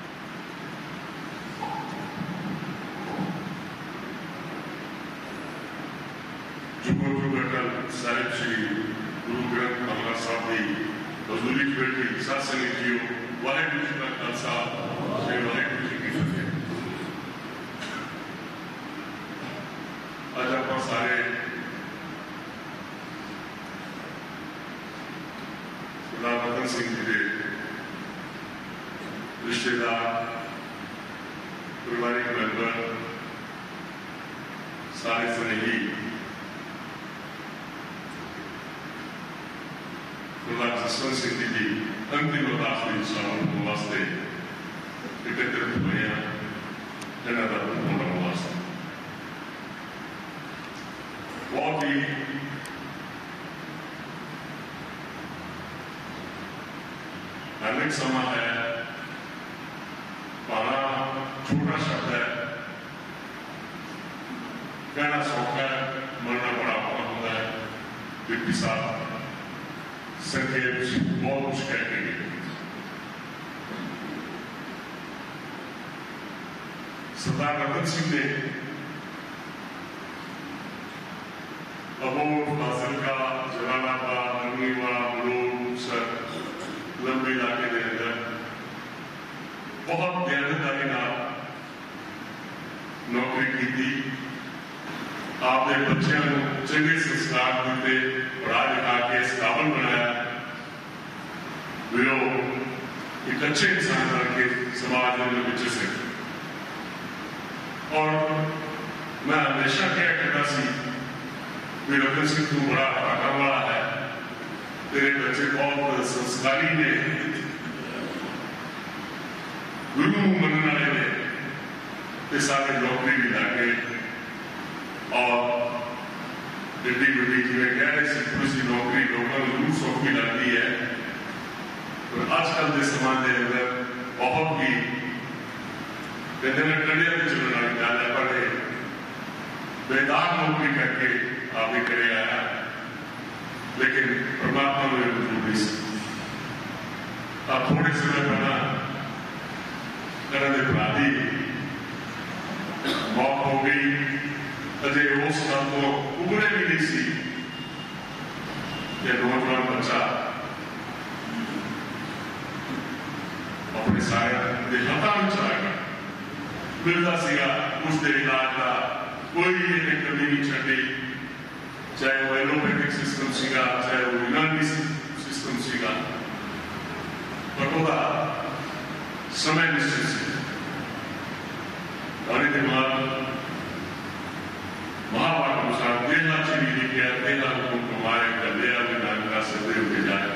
साहिब श्री गुरु ग्रंथ अमृत साहब की हजूरी बैठी सात संगत जीओ, वाहिगुरू जी का खालसा, श्री वाहिगुरू जी की फतेह। रतन सिंह जी के रिश्तेदार, पारिवारिक मेंबर, सारे स्नेही सरदार जसवंत सिंह जी की अंतिम अरदास की शामिल वास्ते एकत्रित हुए हैं। जिन्हों का होने वास्ते बहुत ही धार्मिक समा है। पाना छोटा शब्द है, कहना सौखा है, मरना बड़ा औखा होता है। डिप्टी साहब संक्षेप बहुत कुछ कह के गए। सरदार रतन सिंह ने अबोर, फाजिलका, जलालाबाद, अमीवा, मुलूर, लंबे इलाके के अंदर बहुत दयानतदारी नौकरी की थी। आपने बच्चों को चंगे संस्कार दिते, पढ़ा लिखा के इस काबिल बनाया। वे एक अच्छे इंसान करके समाज में बच्चे से और मैं हमेशा क्या कहता सी भी रतन सिंह तू बड़ा पराक्रम वाला है, तेरे बच्चे बहुत संस्कारी ने, गुरु मनने वाले ने, ते सारे नौकरी भी लाके और एडी बड़ी जिवें कह रहे सी पुलिस की नौकरी लोगों को जरूर सौखी लगती है, पर आजकल के समाज के अंदर बहुत ही कहते हैं कंडिया में चलने वाली गल है। पर बेदाग नौकरी करके आप ही करे आया, लेकिन परमात्मा में मौजूद नहीं सी। अब थोड़े समय पहला करण के भरा की मौत हो गई। अजय उस गल को उगड़े भी नहीं सी कि नौजवान बच्चा अपने सारे हाथों में चलाएगा। मिलता सीगा उसके इलाज का कोई भी कमी नहीं छड़ी, चाहे वो एलोपैथिक सिस्टम सीगा, चाहे वो यूनानी सिस्टम सीगा, पर वह समय निश्चित से और दिमाग महाभारत अनुसार देना चीनी लिखा, देना हुकुम कमाए कर लिया विधान का सदैव के जाए।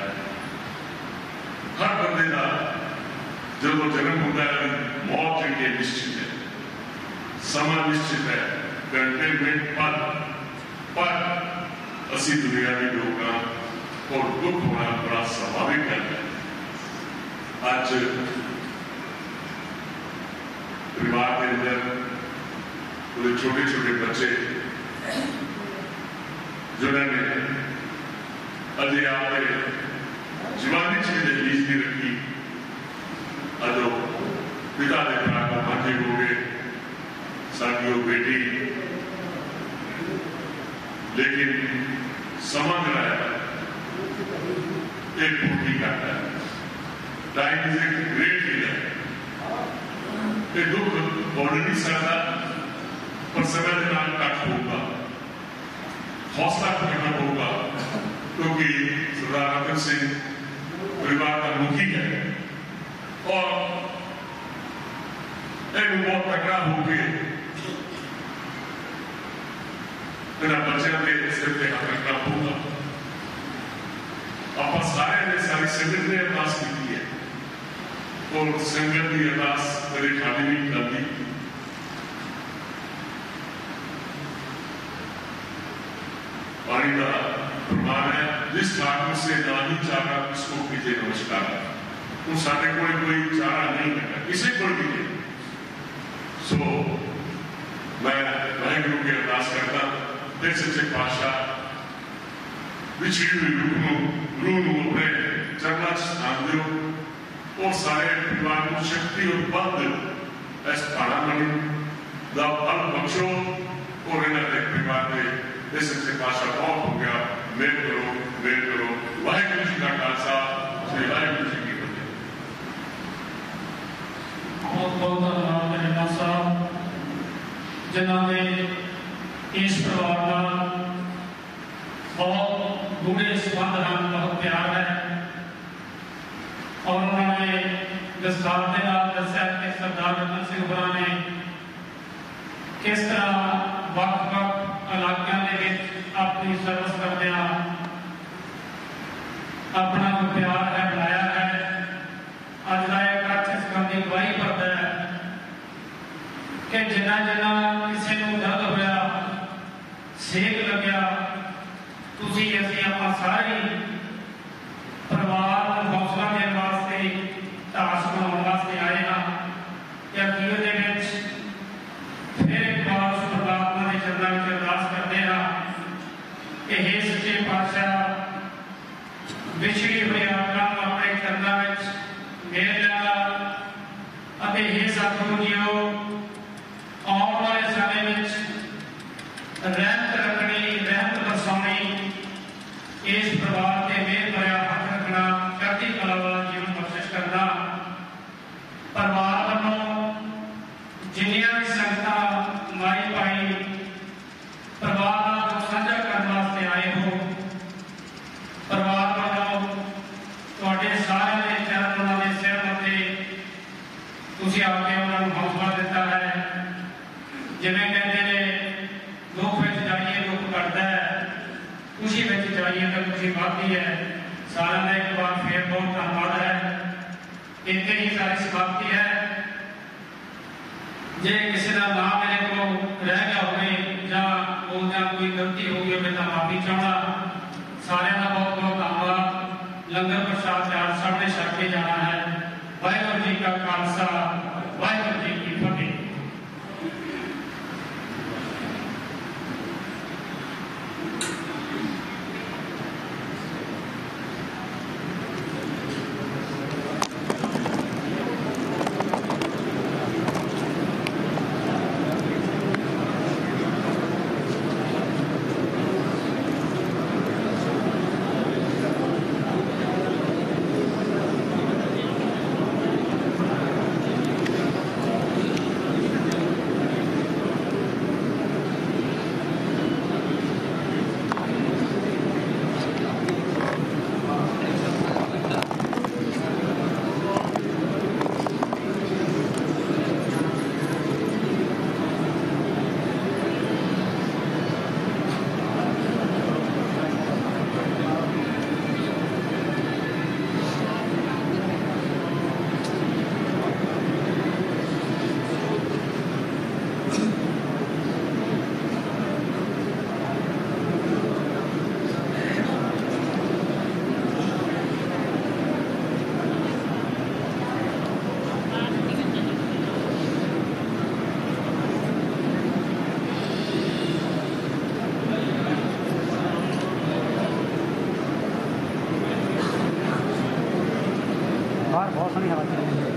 हर बंदे का जब वो जन्म होता है मौत जी निश्चित है, समय निश्चित है, घंटे मिनट पल पर असी दुनिया के लोग और दुख होना बड़ा स्वाभाविक है। आज परिवार के अंदर पूरे छोटे छोटे बच्चे जिन्होंने अजय आपने जीवानी चीज लीज नहीं रखी, अजो पिता के भरा को मांझे हो गए साड़ी बेटी, लेकिन समा जरा एक पूर्ति करता है। Time is a great healer. ये दुख बोल नहीं सकता, पर समय के नाम कट होगा, हौसला करना होगा, क्योंकि सरदार रतन सिंह परिवार का मुखी है और एक बहुत तगड़ा होके मेरा बच्चों के सिर पे हाथ रखना होगा। आप सारे ने सारी संगत ने अरदास की है और संगत की अरदास मेरे खाली नहीं करती। पानी का प्रमाण है, जिस ठाकुर से नहीं चारा उसको कीजिए नमस्कार। तो सारे कोई कोई चारा नहीं करता, किसी को भी नहीं। सो मैं वाहिगुरु की अरदास करता फिर सच्चे पातशाह विछड़ी हुई रूह गुरु अपने चरणों च स्थान दो और सारे परिवार को शक्ति और बल इस भाड़ा बनी का बल बख्शो और इन्होंने परिवार के इस सच्चे पातशाह बहुत हो गया। मेहर करो, मेहर करो। वाहिगुरु जी का खालसा, श्री वाहिगुरु जी की फतेह। बहुत बहुत धन्यवाद मेहरा साहब, जिन्होंने इस परिवार का बहुत गूढ़े संबंध हैं, बहुत प्यार है विस्तार के नाल दस्सिया कि सरदार रतन सिंह होरां ने किस तरह वख-वख इलाकों दे विच अपनी सर्विस करदिआं अपना जो प्यार है बनाया है। अज का एक इकट्ठ इस गल की गवाही भरदा है कि जिन्ना जिन्ना किसी को दर्द होया, सेक लग्या, तुसी असीं आपां सारे परिवार को हौसला देने वास्ते, ढास बनाने वास्ते आए हाँ। कि अखीर दे विच फिर एक बार उस परमात्मा के चरणों में अरदास करते हैं कि हे सच्चे पातशाह, विछड़ी हुई आत्मा को अपने चरणों में मेल लेना अते हे सतगुरु जीओ आने वाले समय में रहमत रखनी, रहमत बरसानी, इस परिवार के मेल भरिया हक रखना, चढ़ती कला वाला जीवन बख्शिश करना। परिवार वालों जिन्नियां भी संगतां माई भाई परिवार को साझा करने वास्ते आए हो, परिवार वालों तुहाडे सारे दे चरण उन्हां दे सिर मत्थे तुसीं आके उन्हां नूं हौसला दिता है। जिवें कहते ने दुख विच जाइए दुख घटदा है, खुशी विच जाइए तो खुशी बढ़ती है। सारिआं दा एक बार फिर बहुत धन्नवाद है। इत्थे ही सारी समाप्ति है। जे किसी का नाम मेरे को रह गया हो या बोलदे कोई गलती हो गई हो तो माफी चाहना। सारे का बहुत बहुत धन्यवाद। लंगर प्रसाद चार सामने छक के जाना है। वाहिगुरू जी का खालसा, वाहिगुरू जी की फतेह। बाहर बहुत सारी हवा चल रही है।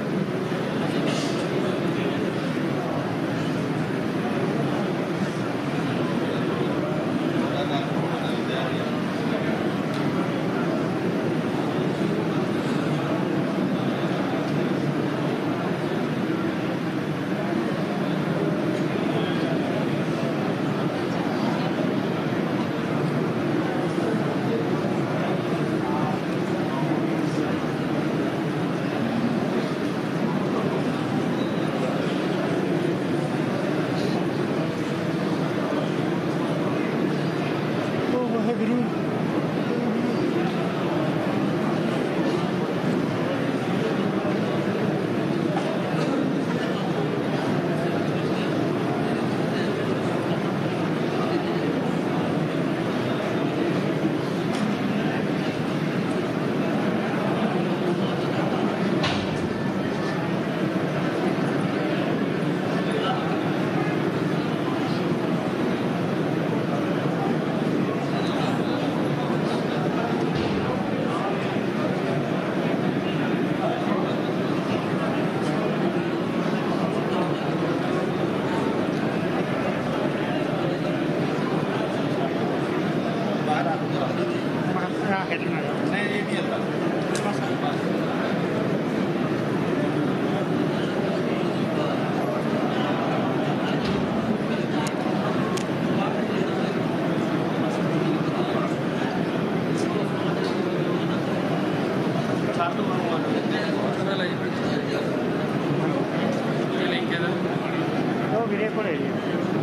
ਨੇੜੇ ਕੋਲੇ ਜੀ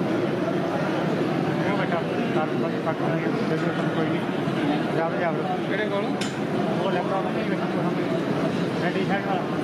ਉਹ ਬੇਟਾ ਕਾਰ ਬਸ ਕੱਟ ਲਾਂਗੇ ਦੇਖੋ ਤੁਹਾਨੂੰ ਕੋਈ ਨਹੀਂ ਜਾਵ ਜਾਵ ਕਿਹੜੇ ਕੋਲ ਉਹ ਲੈਪਟਾਪ ਨਹੀਂ ਵੇਖੋ ਤੁਹਾਨੂੰ ਰੈਡੀ ਸਾਈਡ ਵਾਲਾ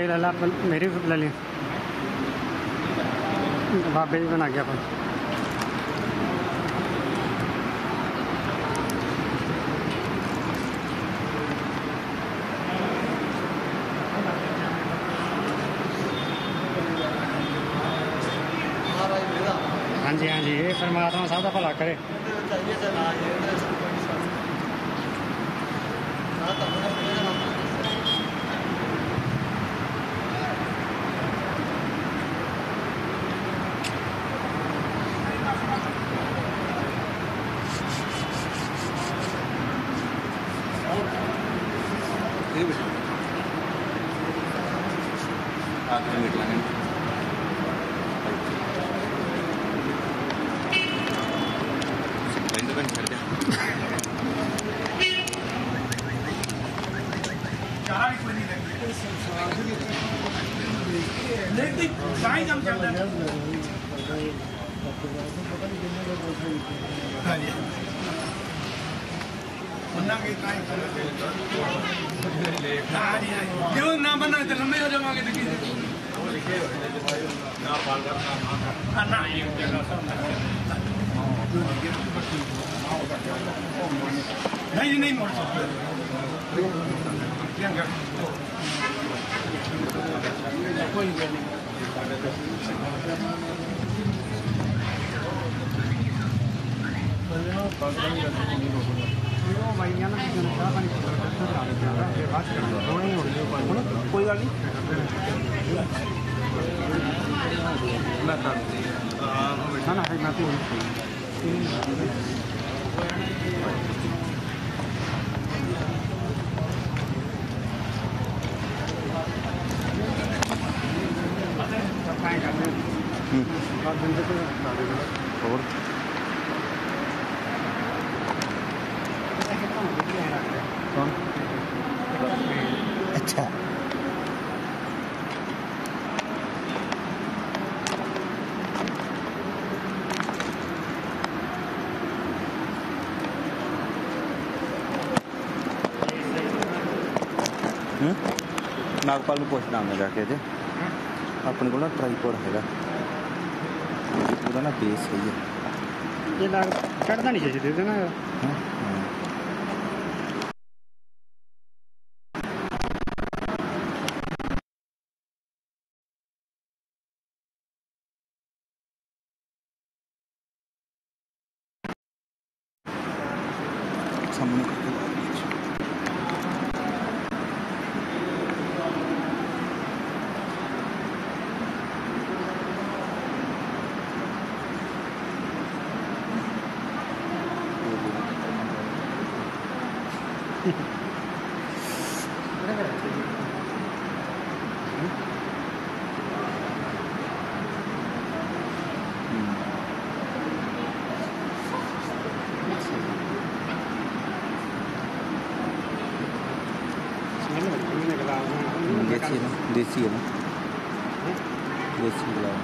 ले ला, मेरी भी ले ली, बाबे भी बना गया अपन। हाँ जी हाँ जी, ये परमात्मा सब का भला करे। ना बना तो लंबे हो जाओगे तो नहीं नहीं मोड़ सकते कोई कोई गल नहीं मैं ना ना मैं तो और कौन अच्छा नागपाल में पूछना हमने जाके जे अपने को ना ट्राईपॉड हैगा ना बेस है ये ये लाग चढ़ना नहीं चाहिए दे देना सामने देसी है ना देसी है ना देसी गुलाब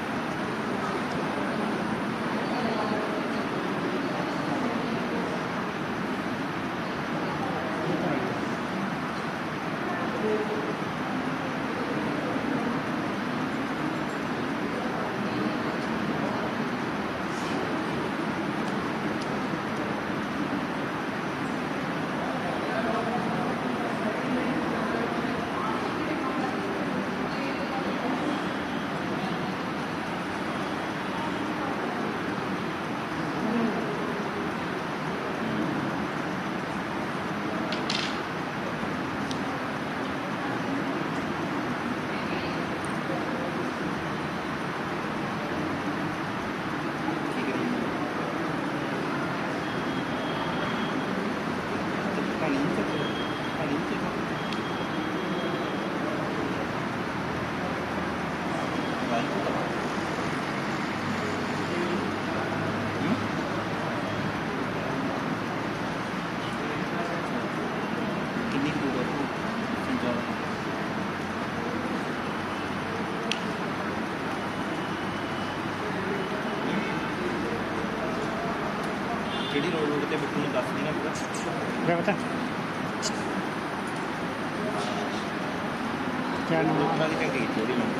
ਕਿਹੜੀ ਰੋਡ ਰੋਡ ਤੇ ਬਿੱਟੂ ਨੂੰ ਦੱਸ ਦੇਣਾ ਪੂਰਾ। क्या बता चैन वाली टंकी की थोड़ी ना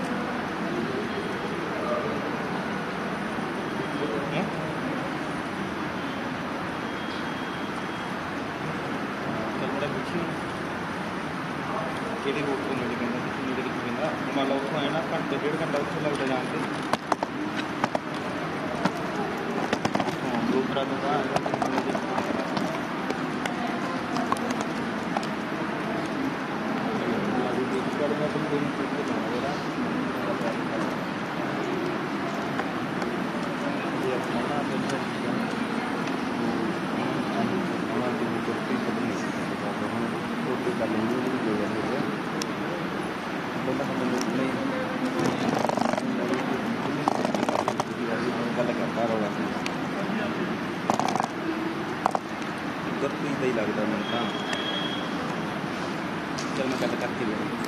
चल बड़ा पूछी कि रूट को नहीं कहना कि नहीं कहना मान लो उठो है ना घंटे डेढ़ घंटा उठो लगता जानते हाँ दूसरा तो ही लगता मैं तो चल मैं गल करके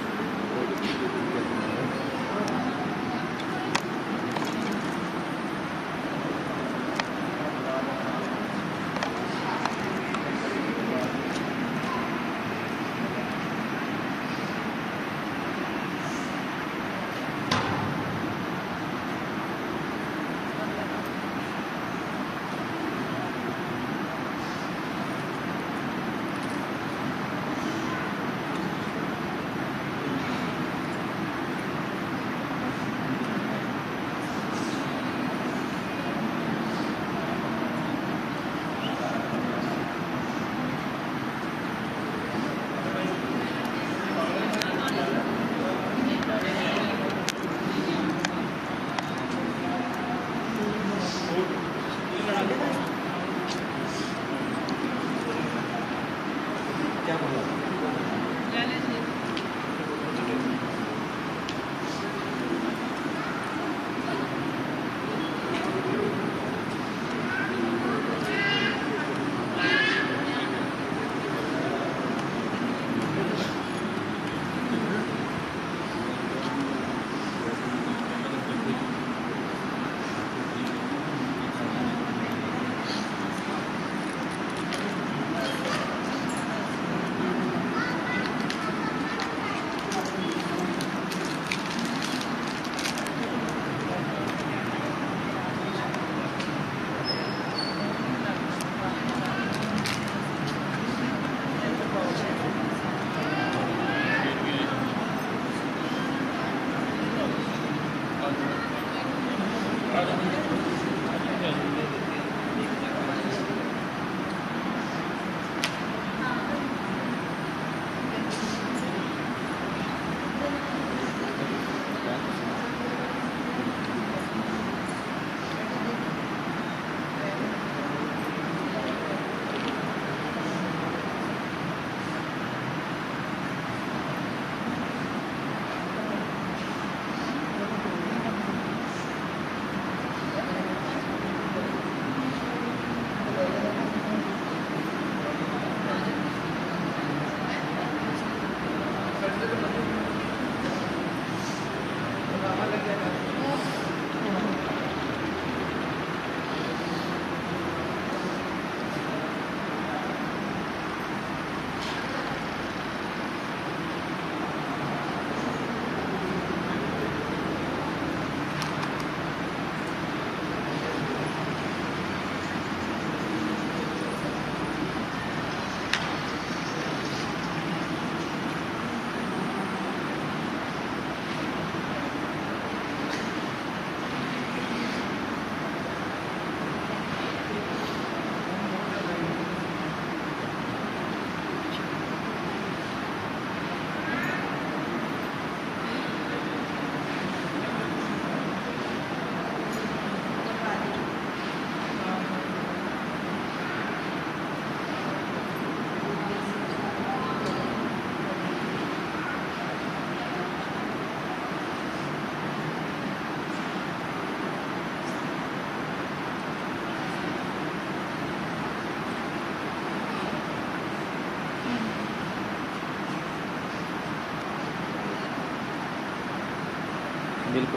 बिल्कुल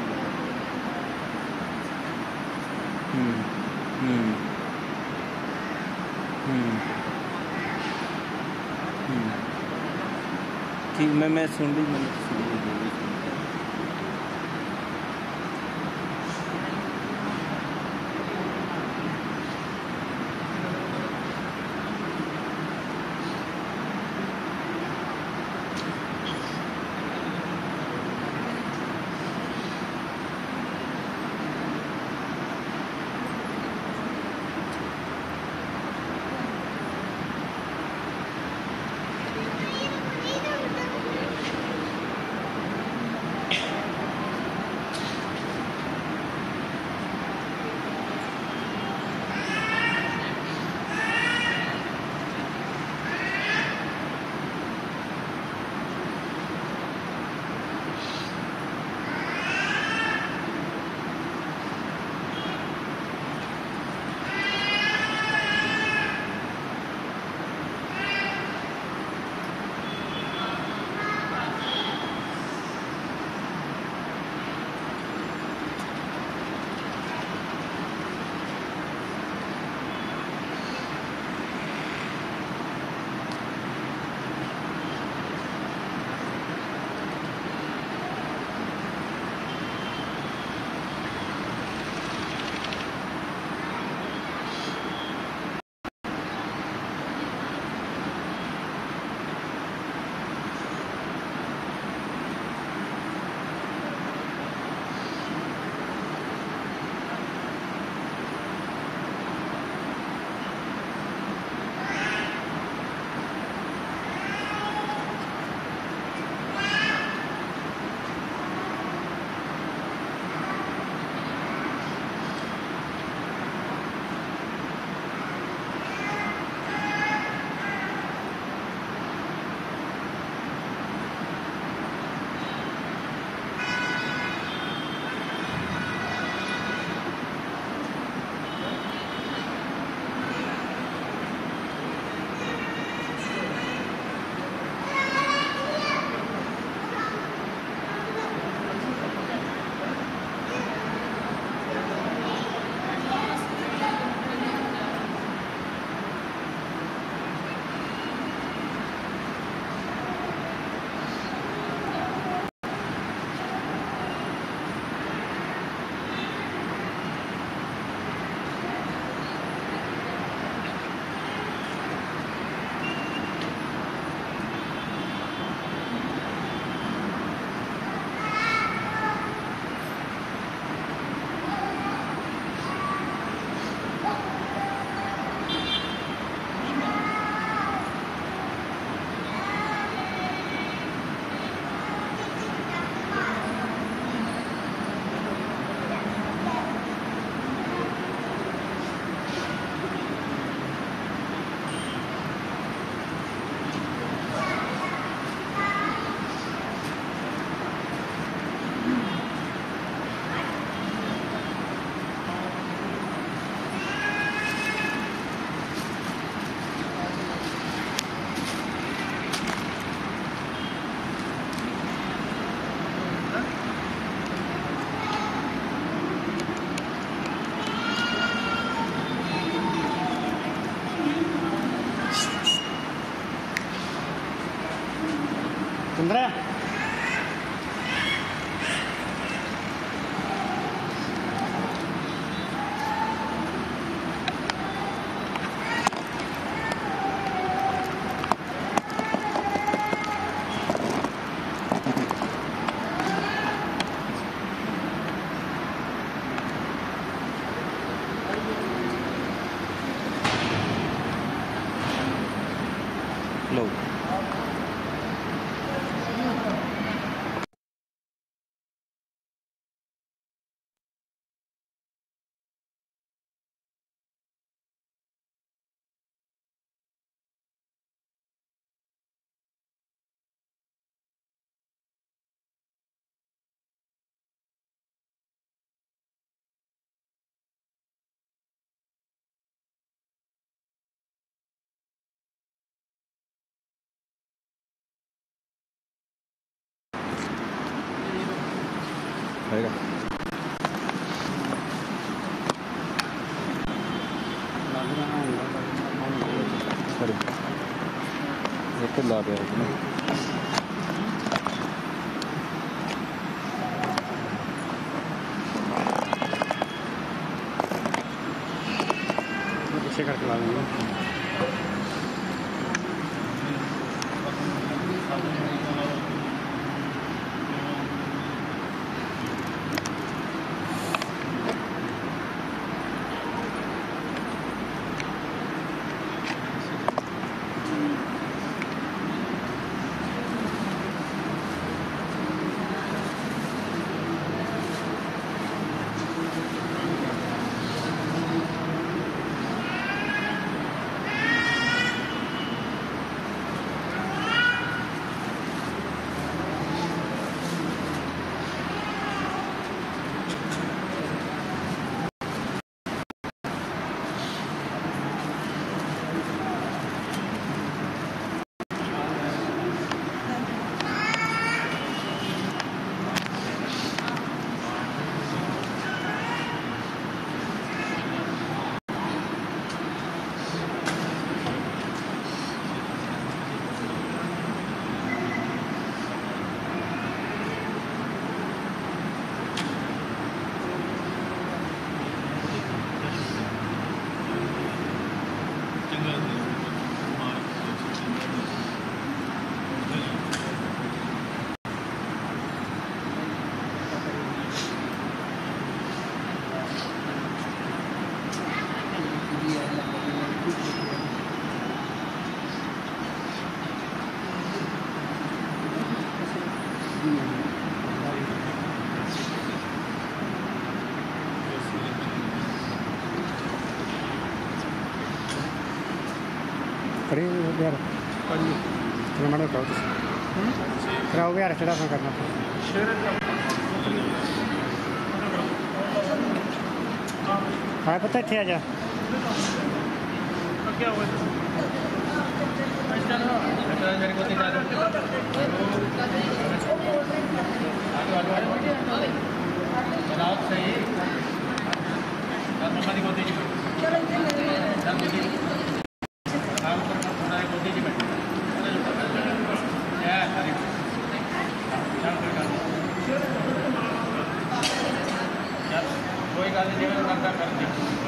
हम्म हम्म हम्म हम्म ठीक मैं मैं सुन ली मैंने Andrea. Hello. Đấy Sorry. Itu lah dia. ਪਿੱਛੇ ਕਰਕੇ ਲਾ ਦਿੰਦੇ करें यार चलो मैडम कराओ कराओगे यार चढ़ा सा करना हाँ पता इतने आ जा कोई गल नहीं जिवें करदा कर दी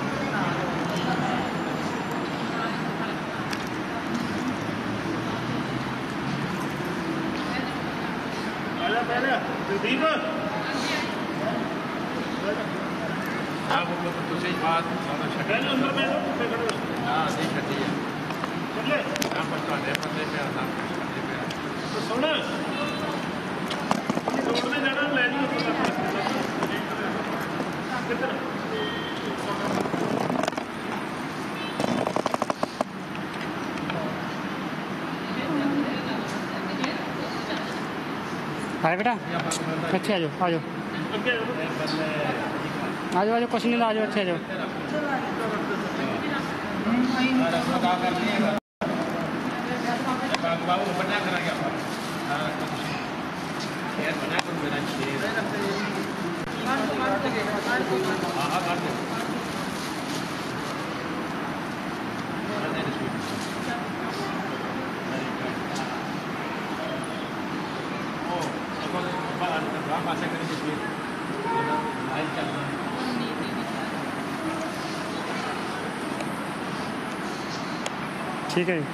आजा पहले दीप आप लोग तुझे बात सारा छड्डे अंदर में तो खड़ो हां नहीं छड्डी है चले हां पर तो दे पर दे पे आता दे पे तो सुन रोड में जाना ले नहीं होता किधर अरे बेटा अच्छे आ जाओ आ जाओ आ जाओ आ जाओ कुछ नहीं ला जाओ अच्छे आ जाओ बाबू बना करा गया यार बना कर देना चाहिए हाँ हाँ कर दे ठीक है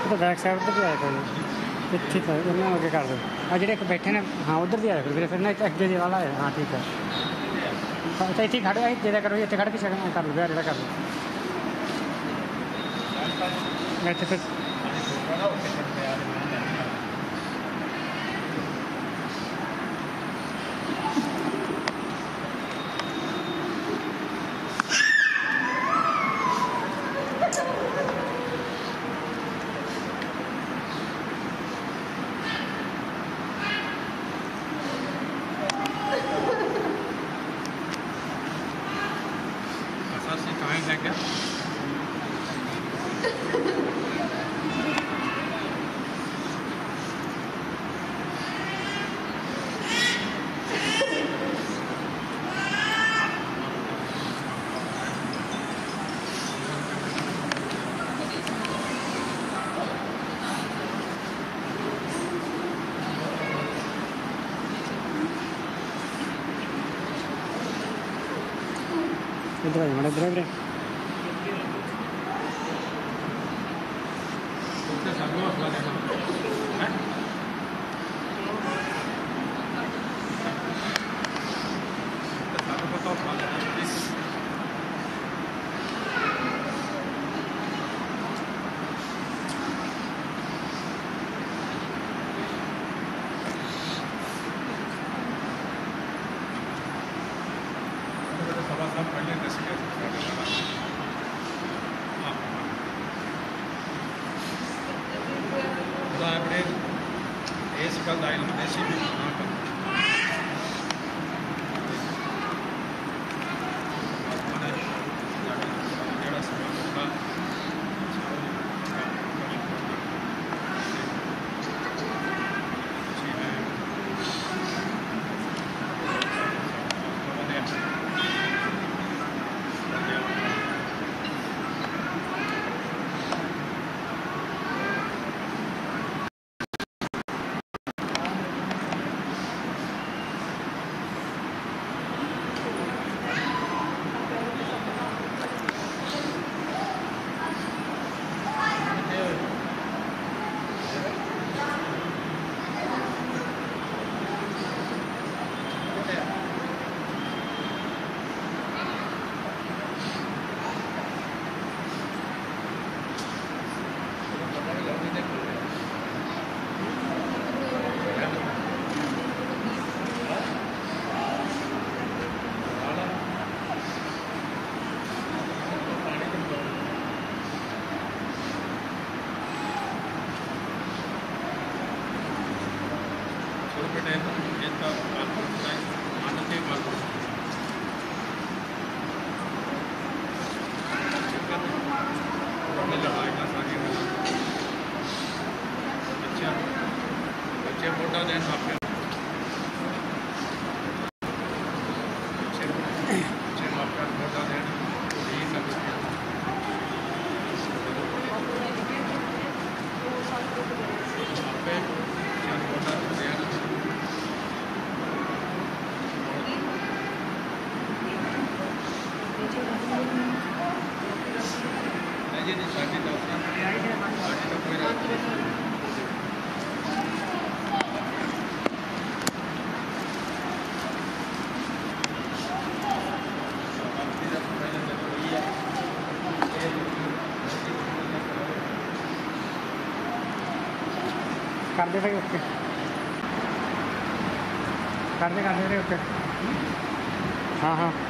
तो बैक साइड उधर भी आया करो ठीक है उन्हें आगे कर दो और जो एक बैठे ने हाँ उधर भी आया करो फिर फिर ना अगे जी वाला है हाँ ठीक है तो इतने खड़े जेदा करो इतने खड़ के कर लो जेदा कर लो इतने फिर इधर आइए मैडम इधर ਆਪਣੇ ਇਸ ਗੱਲ ਦਾ ਇਲਮ ਦੇਸੀ ਵੀ ਜਿਹੜਾ ਸਮਾਂ ਹੁੰਦਾ बच्चे मोटा दें आपके बच्चे आपका मोटा दें यही सब पे मोटा दें जी साड़ी तो साड़ी तो कोई रात कर दे भाई ओके कर दे कर दे ओके हाँ हाँ